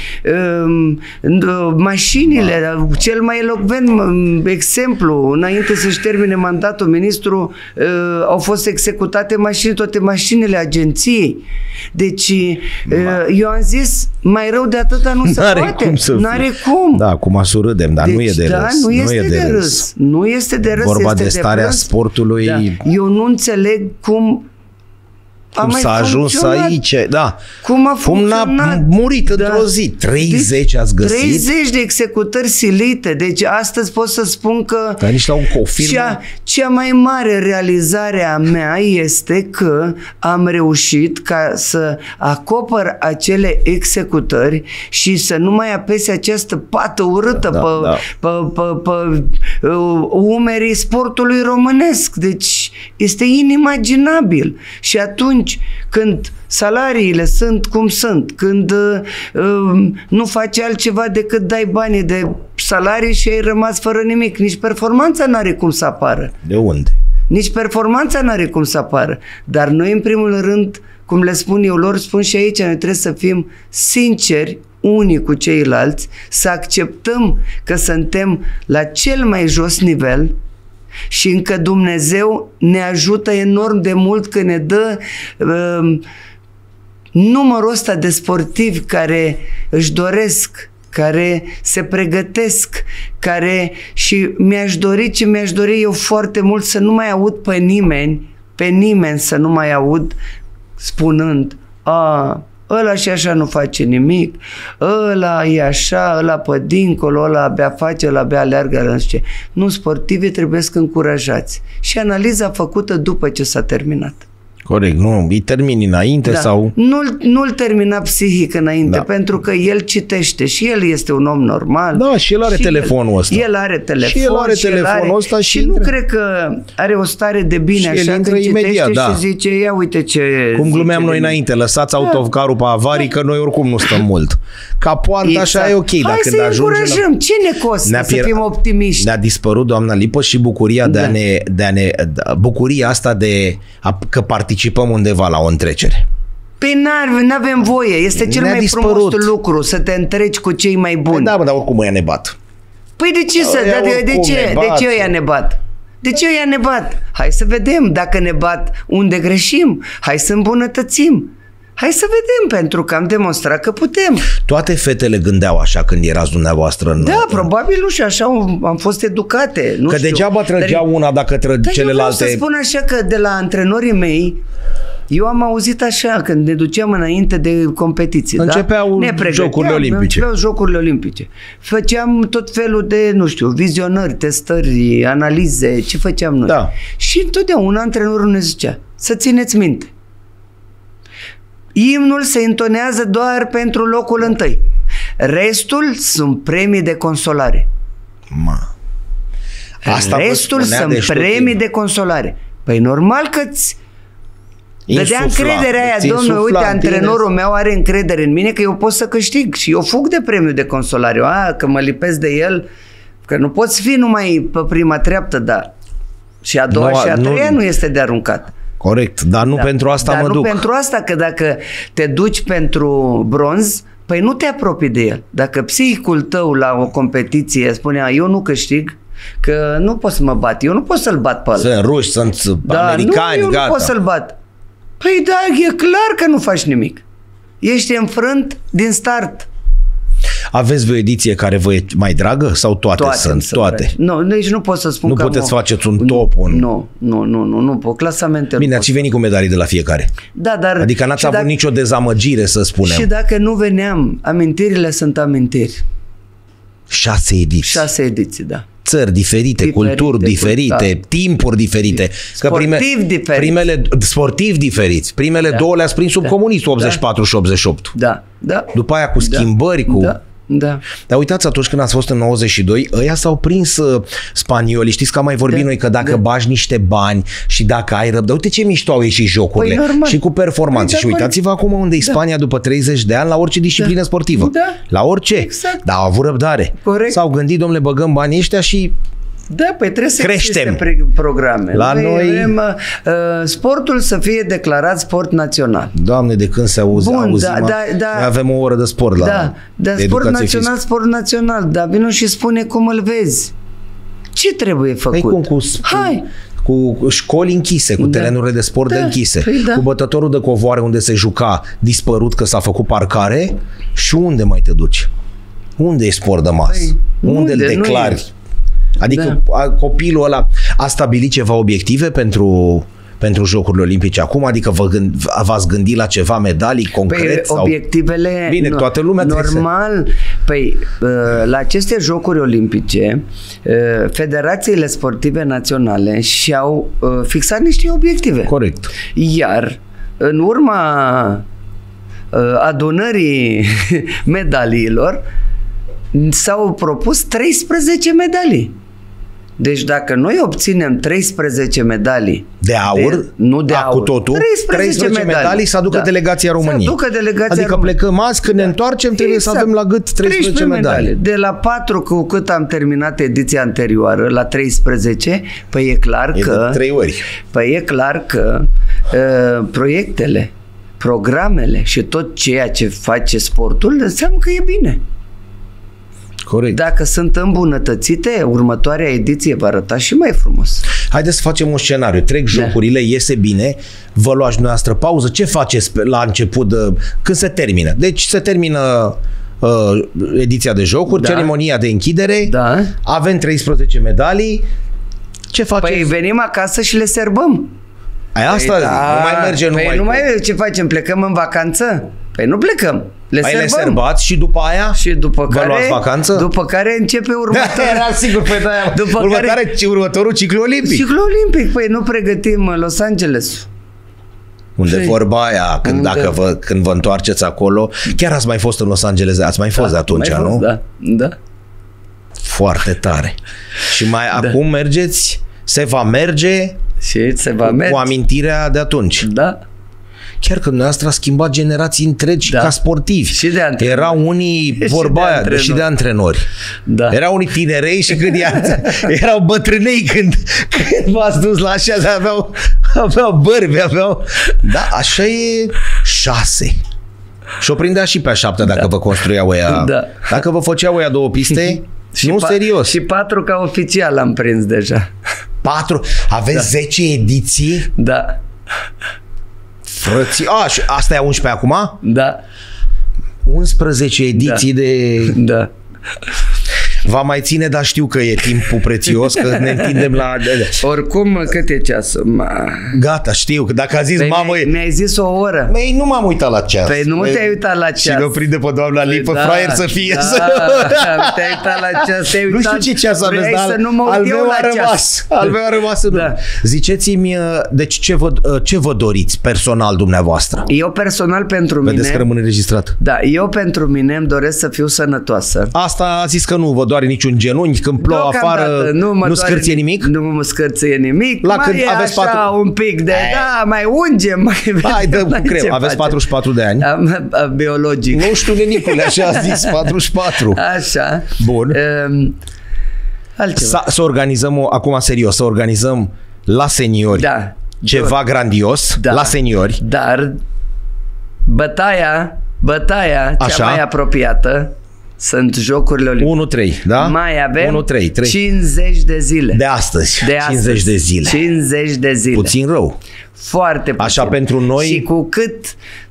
mașinile, da. Cel mai elocvent exemplu, înainte să-și termine mandatul, ministru, au fost executate mașini, toate mașinile agenției. Deci, Ma. eu am zis, mai rău de atâta nu se poate. Cum să N-are cum. Da, acum să râdem, dar deci, nu e de da, râs. Nu este, nu e de, de râs. râs. Nu este de râs. Vorba este de starea de sportului. Da. Eu nu înțeleg cum Cum s-a ajuns aici, da. Cum a Cum n-a murit da. într-o zi. treizeci ați găsit? treizeci de executări silite. Deci astăzi pot să spun că Dar nici la un cofil. Cea, cea mai mare realizare a mea este că am reușit ca să acopăr acele executări și să nu mai apese această pată urâtă da, pe, da. Pe, pe, pe, pe umerii sportului românesc. Deci este inimaginabil. Și atunci când salariile sunt cum sunt, când uh, nu faci altceva decât dai banii de salarii și ai rămas fără nimic, nici performanța n-are cum să apară. De unde? Nici performanța n-are cum să apară. Dar noi, în primul rând, cum le spun eu lor, spun și aici, noi trebuie să fim sinceri unii cu ceilalți, să acceptăm că suntem la cel mai jos nivel și încă Dumnezeu ne ajută enorm de mult că ne dă uh, numărul ăsta de sportivi care își doresc, care se pregătesc, care și mi-aș dori ce mi-aș dori eu foarte mult să nu mai aud pe nimeni, pe nimeni să nu mai aud spunând a, ăla și așa nu face nimic, ăla e așa, ăla pe dincolo, ăla abia face, ăla abia aleargă, ăla nu știu ce. Nu, sportivii trebuie să încurajați. Și analiza făcută după ce s-a terminat. Corect, nu, îi termini înainte da. sau... Nu-l, nu-l termina psihic înainte, da. pentru că el citește și el este un om normal. Da, și el are și telefonul ăsta. El are telefon. Și el are și telefonul are, ăsta și, și nu cred că are o stare de bine și așa el când imediat, citește da. și zice, ia uite ce... Cum glumeam noi înainte, lăsați da. autocarul pe avarii, că noi oricum nu stăm mult. Ca poartă exact. Așa e ok. Hai să-i încurajăm. La... Ce ne costă să pier... fim optimiști? Ne-a dispărut, doamna Lipă, și bucuria da. de, a ne, de a ne... Bucuria asta de a, că participăm undeva la o întrecere. Păi n-avem voie. Este cel mai frumos lucru să te întreci cu cei mai buni. Păi da, bă, dar oricum ăia ne bat. Păi de ce să? De, de, de ce? De ce ăia ne bat? De ce ăia ne bat? Hai să vedem dacă ne bat unde greșim. Hai să îmbunătățim. Hai să vedem, pentru că am demonstrat că putem. Toate fetele gândeau așa când erați dumneavoastră în... Da, probabil nu și așa am fost educate. Nu că știu. Degeaba trăgea dar, una dacă tră dar celelalte... Eu vreau să spun așa că de la antrenorii mei, eu am auzit așa, când ne duceam înainte de competiții. Începeau da? Jocurile Olimpice. Începeau Jocurile Olimpice. Făceam tot felul de, nu știu, vizionări, testări, analize, ce făceam noi. Da. Și întotdeauna antrenorul ne zicea, să țineți minte, imnul se intonează doar pentru locul întâi. Restul sunt premii de consolare. Ma. Asta Restul sunt premii de consolare. Păi normal că-ți dădea încrederea aia, domnule, uite, antrenorul meu are încredere în mine că eu pot să câștig și eu fug de premiu de consolare. A, că mă lipesc de el, că nu poți fi numai pe prima treaptă, dar și a doua nu, și a treia nu, nu este de aruncat. Corect, dar nu da, pentru asta dar mă nu duc. pentru asta, că dacă te duci pentru bronz, păi nu te apropii de el. Dacă psihicul tău la o competiție spunea, eu nu câștig, că nu pot să mă bat, eu nu pot să-l bat pe ăla. Sunt ruși, sunt da, americani, nu, eu gata. nu pot să-l bat. Păi da, e clar că nu faci nimic. Ești înfrânt din start. Aveți vreo ediție care vă e mai dragă sau toate, toate sunt? Toate. Nu, deci nu pot să spun nu că puteți am faceți un top. Nu, un... nu, nu, nu, nu, nu pot. Clasamente. Bine, ați venit cu medalii de la fiecare. Da, dar... Adică n-ați avut dacă, nicio dezamăgire, să spunem. Și dacă nu veneam, amintirile sunt amintiri. Șase ediții. Șase ediții, da. Țări diferite, diferite culturi diferite, da. Timpuri diferite. Sportiv că prime, diferit. Primele, sportivi diferiți. Primele da. două le-ați prins sub da. comunism, optzeci și patru da. și optzeci și opt. Da, da. După aia cu schimbări, da. cu... Da. Da. Dar uitați, atunci când ați fost în nouăzeci și doi, ăia s-au prins uh, spaniolii. Știți că am mai vorbit da. noi că dacă da. bagi niște bani și dacă ai răbdare, uite ce mișto au ieșit jocurile. Păi, și cu performanțe. Păi, și uitați-vă acum unde e da. Spania după treizeci de ani la orice disciplină da. sportivă. Da. La orice. Exact. Dar au avut răbdare. Corect. S-au gândit, domnule, băgăm banii ăștia și da, păi trebuie să creștem. existe programe. La noi, noi... Vrem, uh, sportul să fie declarat sport național. Doamne, de când se auzi, Bun, auzi da, da, da, noi avem o oră de sport la da, da, sport național, fizică. sport național, dar vino și spune cum îl vezi. Ce trebuie făcut? Păi cum, cu, Hai! cu școli închise, cu da. terenurile de sport da. de închise, păi da. cu bătătorul de covoare unde se juca dispărut că s-a făcut parcare și unde mai te duci? Unde e sport de masă? Păi, unde, unde îl declari? Adică da. copilul ăla a stabilit ceva obiective pentru, pentru Jocurile Olimpice acum? Adică vă gând, v-ați gândit la ceva medalii concret? Păi, sau... obiectivele... Bine, toată lumea normal. Păi, la aceste Jocuri Olimpice, federațiile sportive naționale și-au fixat niște obiective. Corect. Iar, în urma adunării medaliilor, s-au propus treisprezece medalii. Deci dacă noi obținem treisprezece medalii de aur, de, nu de a, aur, cu totul, treisprezece, treisprezece medalii, medalii să aducă da. delegația României. Să aducă delegația adică României. Plecăm azi, când da. ne întoarcem, trebuie exact. să avem la gât treisprezece, treisprezece medalii. De la patru, cu cât am terminat ediția anterioară, la treisprezece, păi e clar e că... de trei ori. Păi e clar că uh, proiectele, programele și tot ceea ce face sportul înseamnă că e bine. Corect. Dacă sunt îmbunătățite, următoarea ediție va arăta și mai frumos. Haideți să facem un scenariu. Trec jocurile, da. iese bine, vă luați dumneavoastră pauză. Ce faceți la început, de, când se termină? Deci se termină uh, ediția de jocuri, da. ceremonia de închidere, da. avem treisprezece medalii. Ce faceți? Păi venim acasă și le serbăm. Ai asta? Păi, da. Nu mai merge păi numai... nu mai ce facem? Plecăm în vacanță? Păi nu plecăm. Le Păi serbăm. le serbați și după aia și după vă care, luați vacanță? După care începe următorul. Era sigur pe aia. După Următoare, care, următorul ciclu olimpic. Ciclu olimpic. Păi nu pregătim Los Angeles. Unde și vorba aia, când, unde? Dacă vă, când vă întoarceți acolo, chiar ați mai fost în Los Angeles, ați mai fost da, de atunci, mai nu? Fost, da, da. Foarte tare. Și mai da. acum mergeți, se va merge, și se va merge cu amintirea de atunci. Da. Chiar că dumneavoastră a schimbat generații întregi da. ca sportivi. Și de antrenori. Erau unii vorba aia, de și de antrenori. Da. Erau unii tinerei și când erau bătrânei când, când v-ați dus la așa, aveau, aveau bărbi, aveau... Da, așa e șase. Și o prindea și pe a șaptea dacă da. vă construiau ea. Da. Dacă vă făceau ea două piste, și nu serios. Și patru ca oficial am prins deja. Patru? Aveți da. zece ediții? Da. Frății, a, și asta e a unsprezecea acum? Da. unsprezece ediții da. de... Da. Va mai ține, dar știu că e timpul prețios, că ne întindem la... Oricum, cât e ceasul? Ma... Gata, știu, că dacă a zis păi mamă... Mi-ai zis o oră. Măi, nu m-am uitat la ceas. Păi nu te-ai uitat la ceas. Și ne prinde pe doamna Lipă, da, fraier să fie. Da, să... te-ai uitat la ceas. Te-ai nu uitat, știu ce ceas aveți, dar să nu mă al meu a rămas. Ceas. Al meu a rămas în da. Ziceți-mi, deci ce vă, ce vă doriți personal dumneavoastră? Eu personal pentru mine... Vedeți că rămâne înregistrat. Da, eu pentru mine îmi doresc să fiu sănătoasă. Asta a zis că nu vă doare niciun genunchi, când plouă afară, nu, nu scârție nimic? Nu mă scârție nimic. La mai când e aveți așa patru... un pic de, Ai. da, mai ungem, mai... Hai, dă cu creu. Aveți patruzeci și patru de ani. Am, biologic. Nu știu, nenicule, așa a zis, patruzeci și patru. Așa. Bun. Um, altceva. Să organizăm, o, acum serios, să organizăm la seniori da. ceva Doar. grandios, da. la seniori. Dar bătaia, bătaia așa. cea mai apropiată sunt Jocurile Olimpice. unu trei, da? Mai avem unu trei, trei. cincizeci de zile. De astăzi. De astăzi. cincizeci de zile. cincizeci de zile. Puțin rău. Foarte puțin. Așa pentru noi. Și cu cât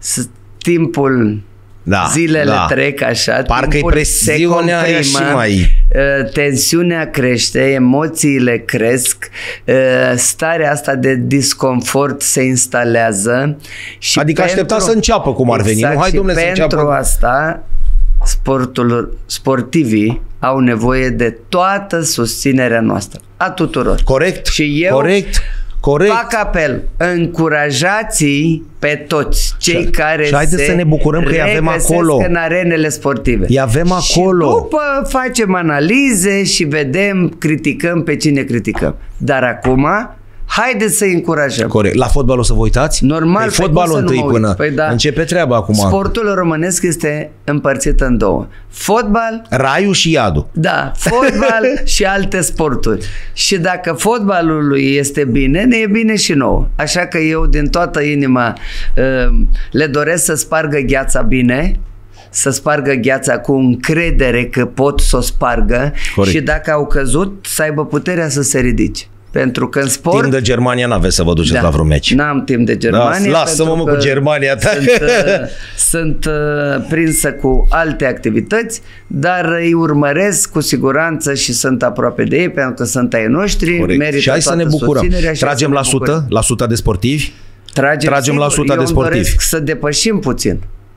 timpul, da, zilele da. trec așa, parcă-i presiunea aia și mai... tensiunea crește, emoțiile cresc, starea asta de disconfort se instalează. Și adică pentru, aștepta să înceapă cum ar veni. exact, Nu, hai, domnule, să pentru înceapă. asta sportul, sportivii au nevoie de toată susținerea noastră, a tuturor. Corect, și eu, corect, Corect. Fac apel, încurajați-i pe toți cei și, care și haideți se să ne bucurăm că îi avem acolo în arenele sportive. Îi avem acolo. Și după facem analize și vedem, criticăm pe cine criticăm. Dar acum, haideți să-i încurajăm. Corect. La fotbal o să vă uitați? Normal. Păi fotbalul întâi până păi da. începe treaba acum. Sportul românesc este împărțit în două. Fotbal. Raiul și iadul. Da, fotbal și alte sporturi. Și dacă fotbalul lui este bine, ne e bine și nouă. Așa că eu din toată inima le doresc să spargă gheața bine, să spargă gheața cu încredere că pot să o spargă. Corect. Și dacă au căzut, să aibă puterea să se ridice. Pentru că în sport... Timp de Germania n-aveți să vă duceți da, la vreun meci. N-am timp de Germania. Lasă-mă mă cu Germania ta. Sunt, uh, sunt uh, prinsă cu alte activități, dar îi urmăresc cu siguranță și sunt aproape de ei, pentru că sunt ai noștri. Merită și hai să ne bucurăm. Tragem la sută, la suta de sportivi? Tragem, Tragem sigur, la suta eu de sportivi. Eu doresc să depășim puțin.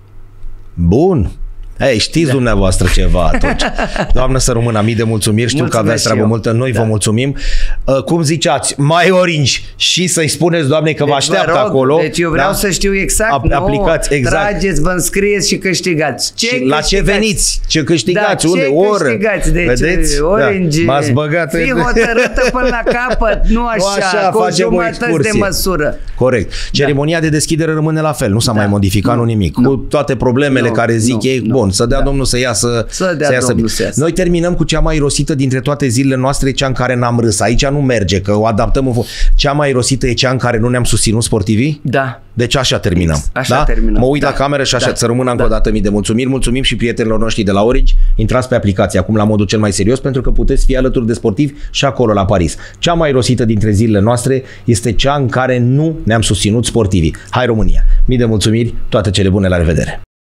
Bun. Ei, știți da. dumneavoastră ceva atunci. Doamnă să rămână, mii de mulțumiri. Știu Mulțumesc că aveți treabă multă. Noi da. vă mulțumim. Uh, cum ziceați, mai Orange și să-i spuneți, Doamne, că vă așteaptă vă rog, acolo. Deci eu vreau da? să știu exact. A- aplicați, exact. Trageți, vă înscrieți și câștigați. Ce și câștigați? La ce veniți? Ce câștigați? Da, Unde? Ce O oră? câștigați? Deci, vedeți? Orange, da. M-ați băgat fii în... hotărâtă până la capăt, nu așa, nu așa cu facem o jumătăți de măsură. Corect. Ceremonia da. de deschidere rămâne la fel. Nu s-a da. mai modificat nu. nimic. Nu. Cu toate problemele nu. care zic nu. ei, nu. bun, să dea da. Domnul să iasă Să dea să Domnul să iasă. Noi terminăm cu cea mai irosită dintre toate zilele noastre, cea în care n-am râs. Aici nu merge, că o adaptăm în... Cea mai irosită e cea în care nu ne-am susținut sportivii? Da. Deci așa terminăm. Așa da? terminăm. Mă uit da. la cameră și așa da. să rămână încă da. o dată mii de mulțumiri. Mulțumim și prietenilor noștri de la Orange. Intrați pe aplicație acum la modul cel mai serios, pentru că puteți fi alături de sportivi și acolo la Paris. Cea mai irosită dintre zilele noastre este cea în care nu ne-am susținut sportivii. Hai România! Mii de mulțumiri, toate cele bune, la revedere!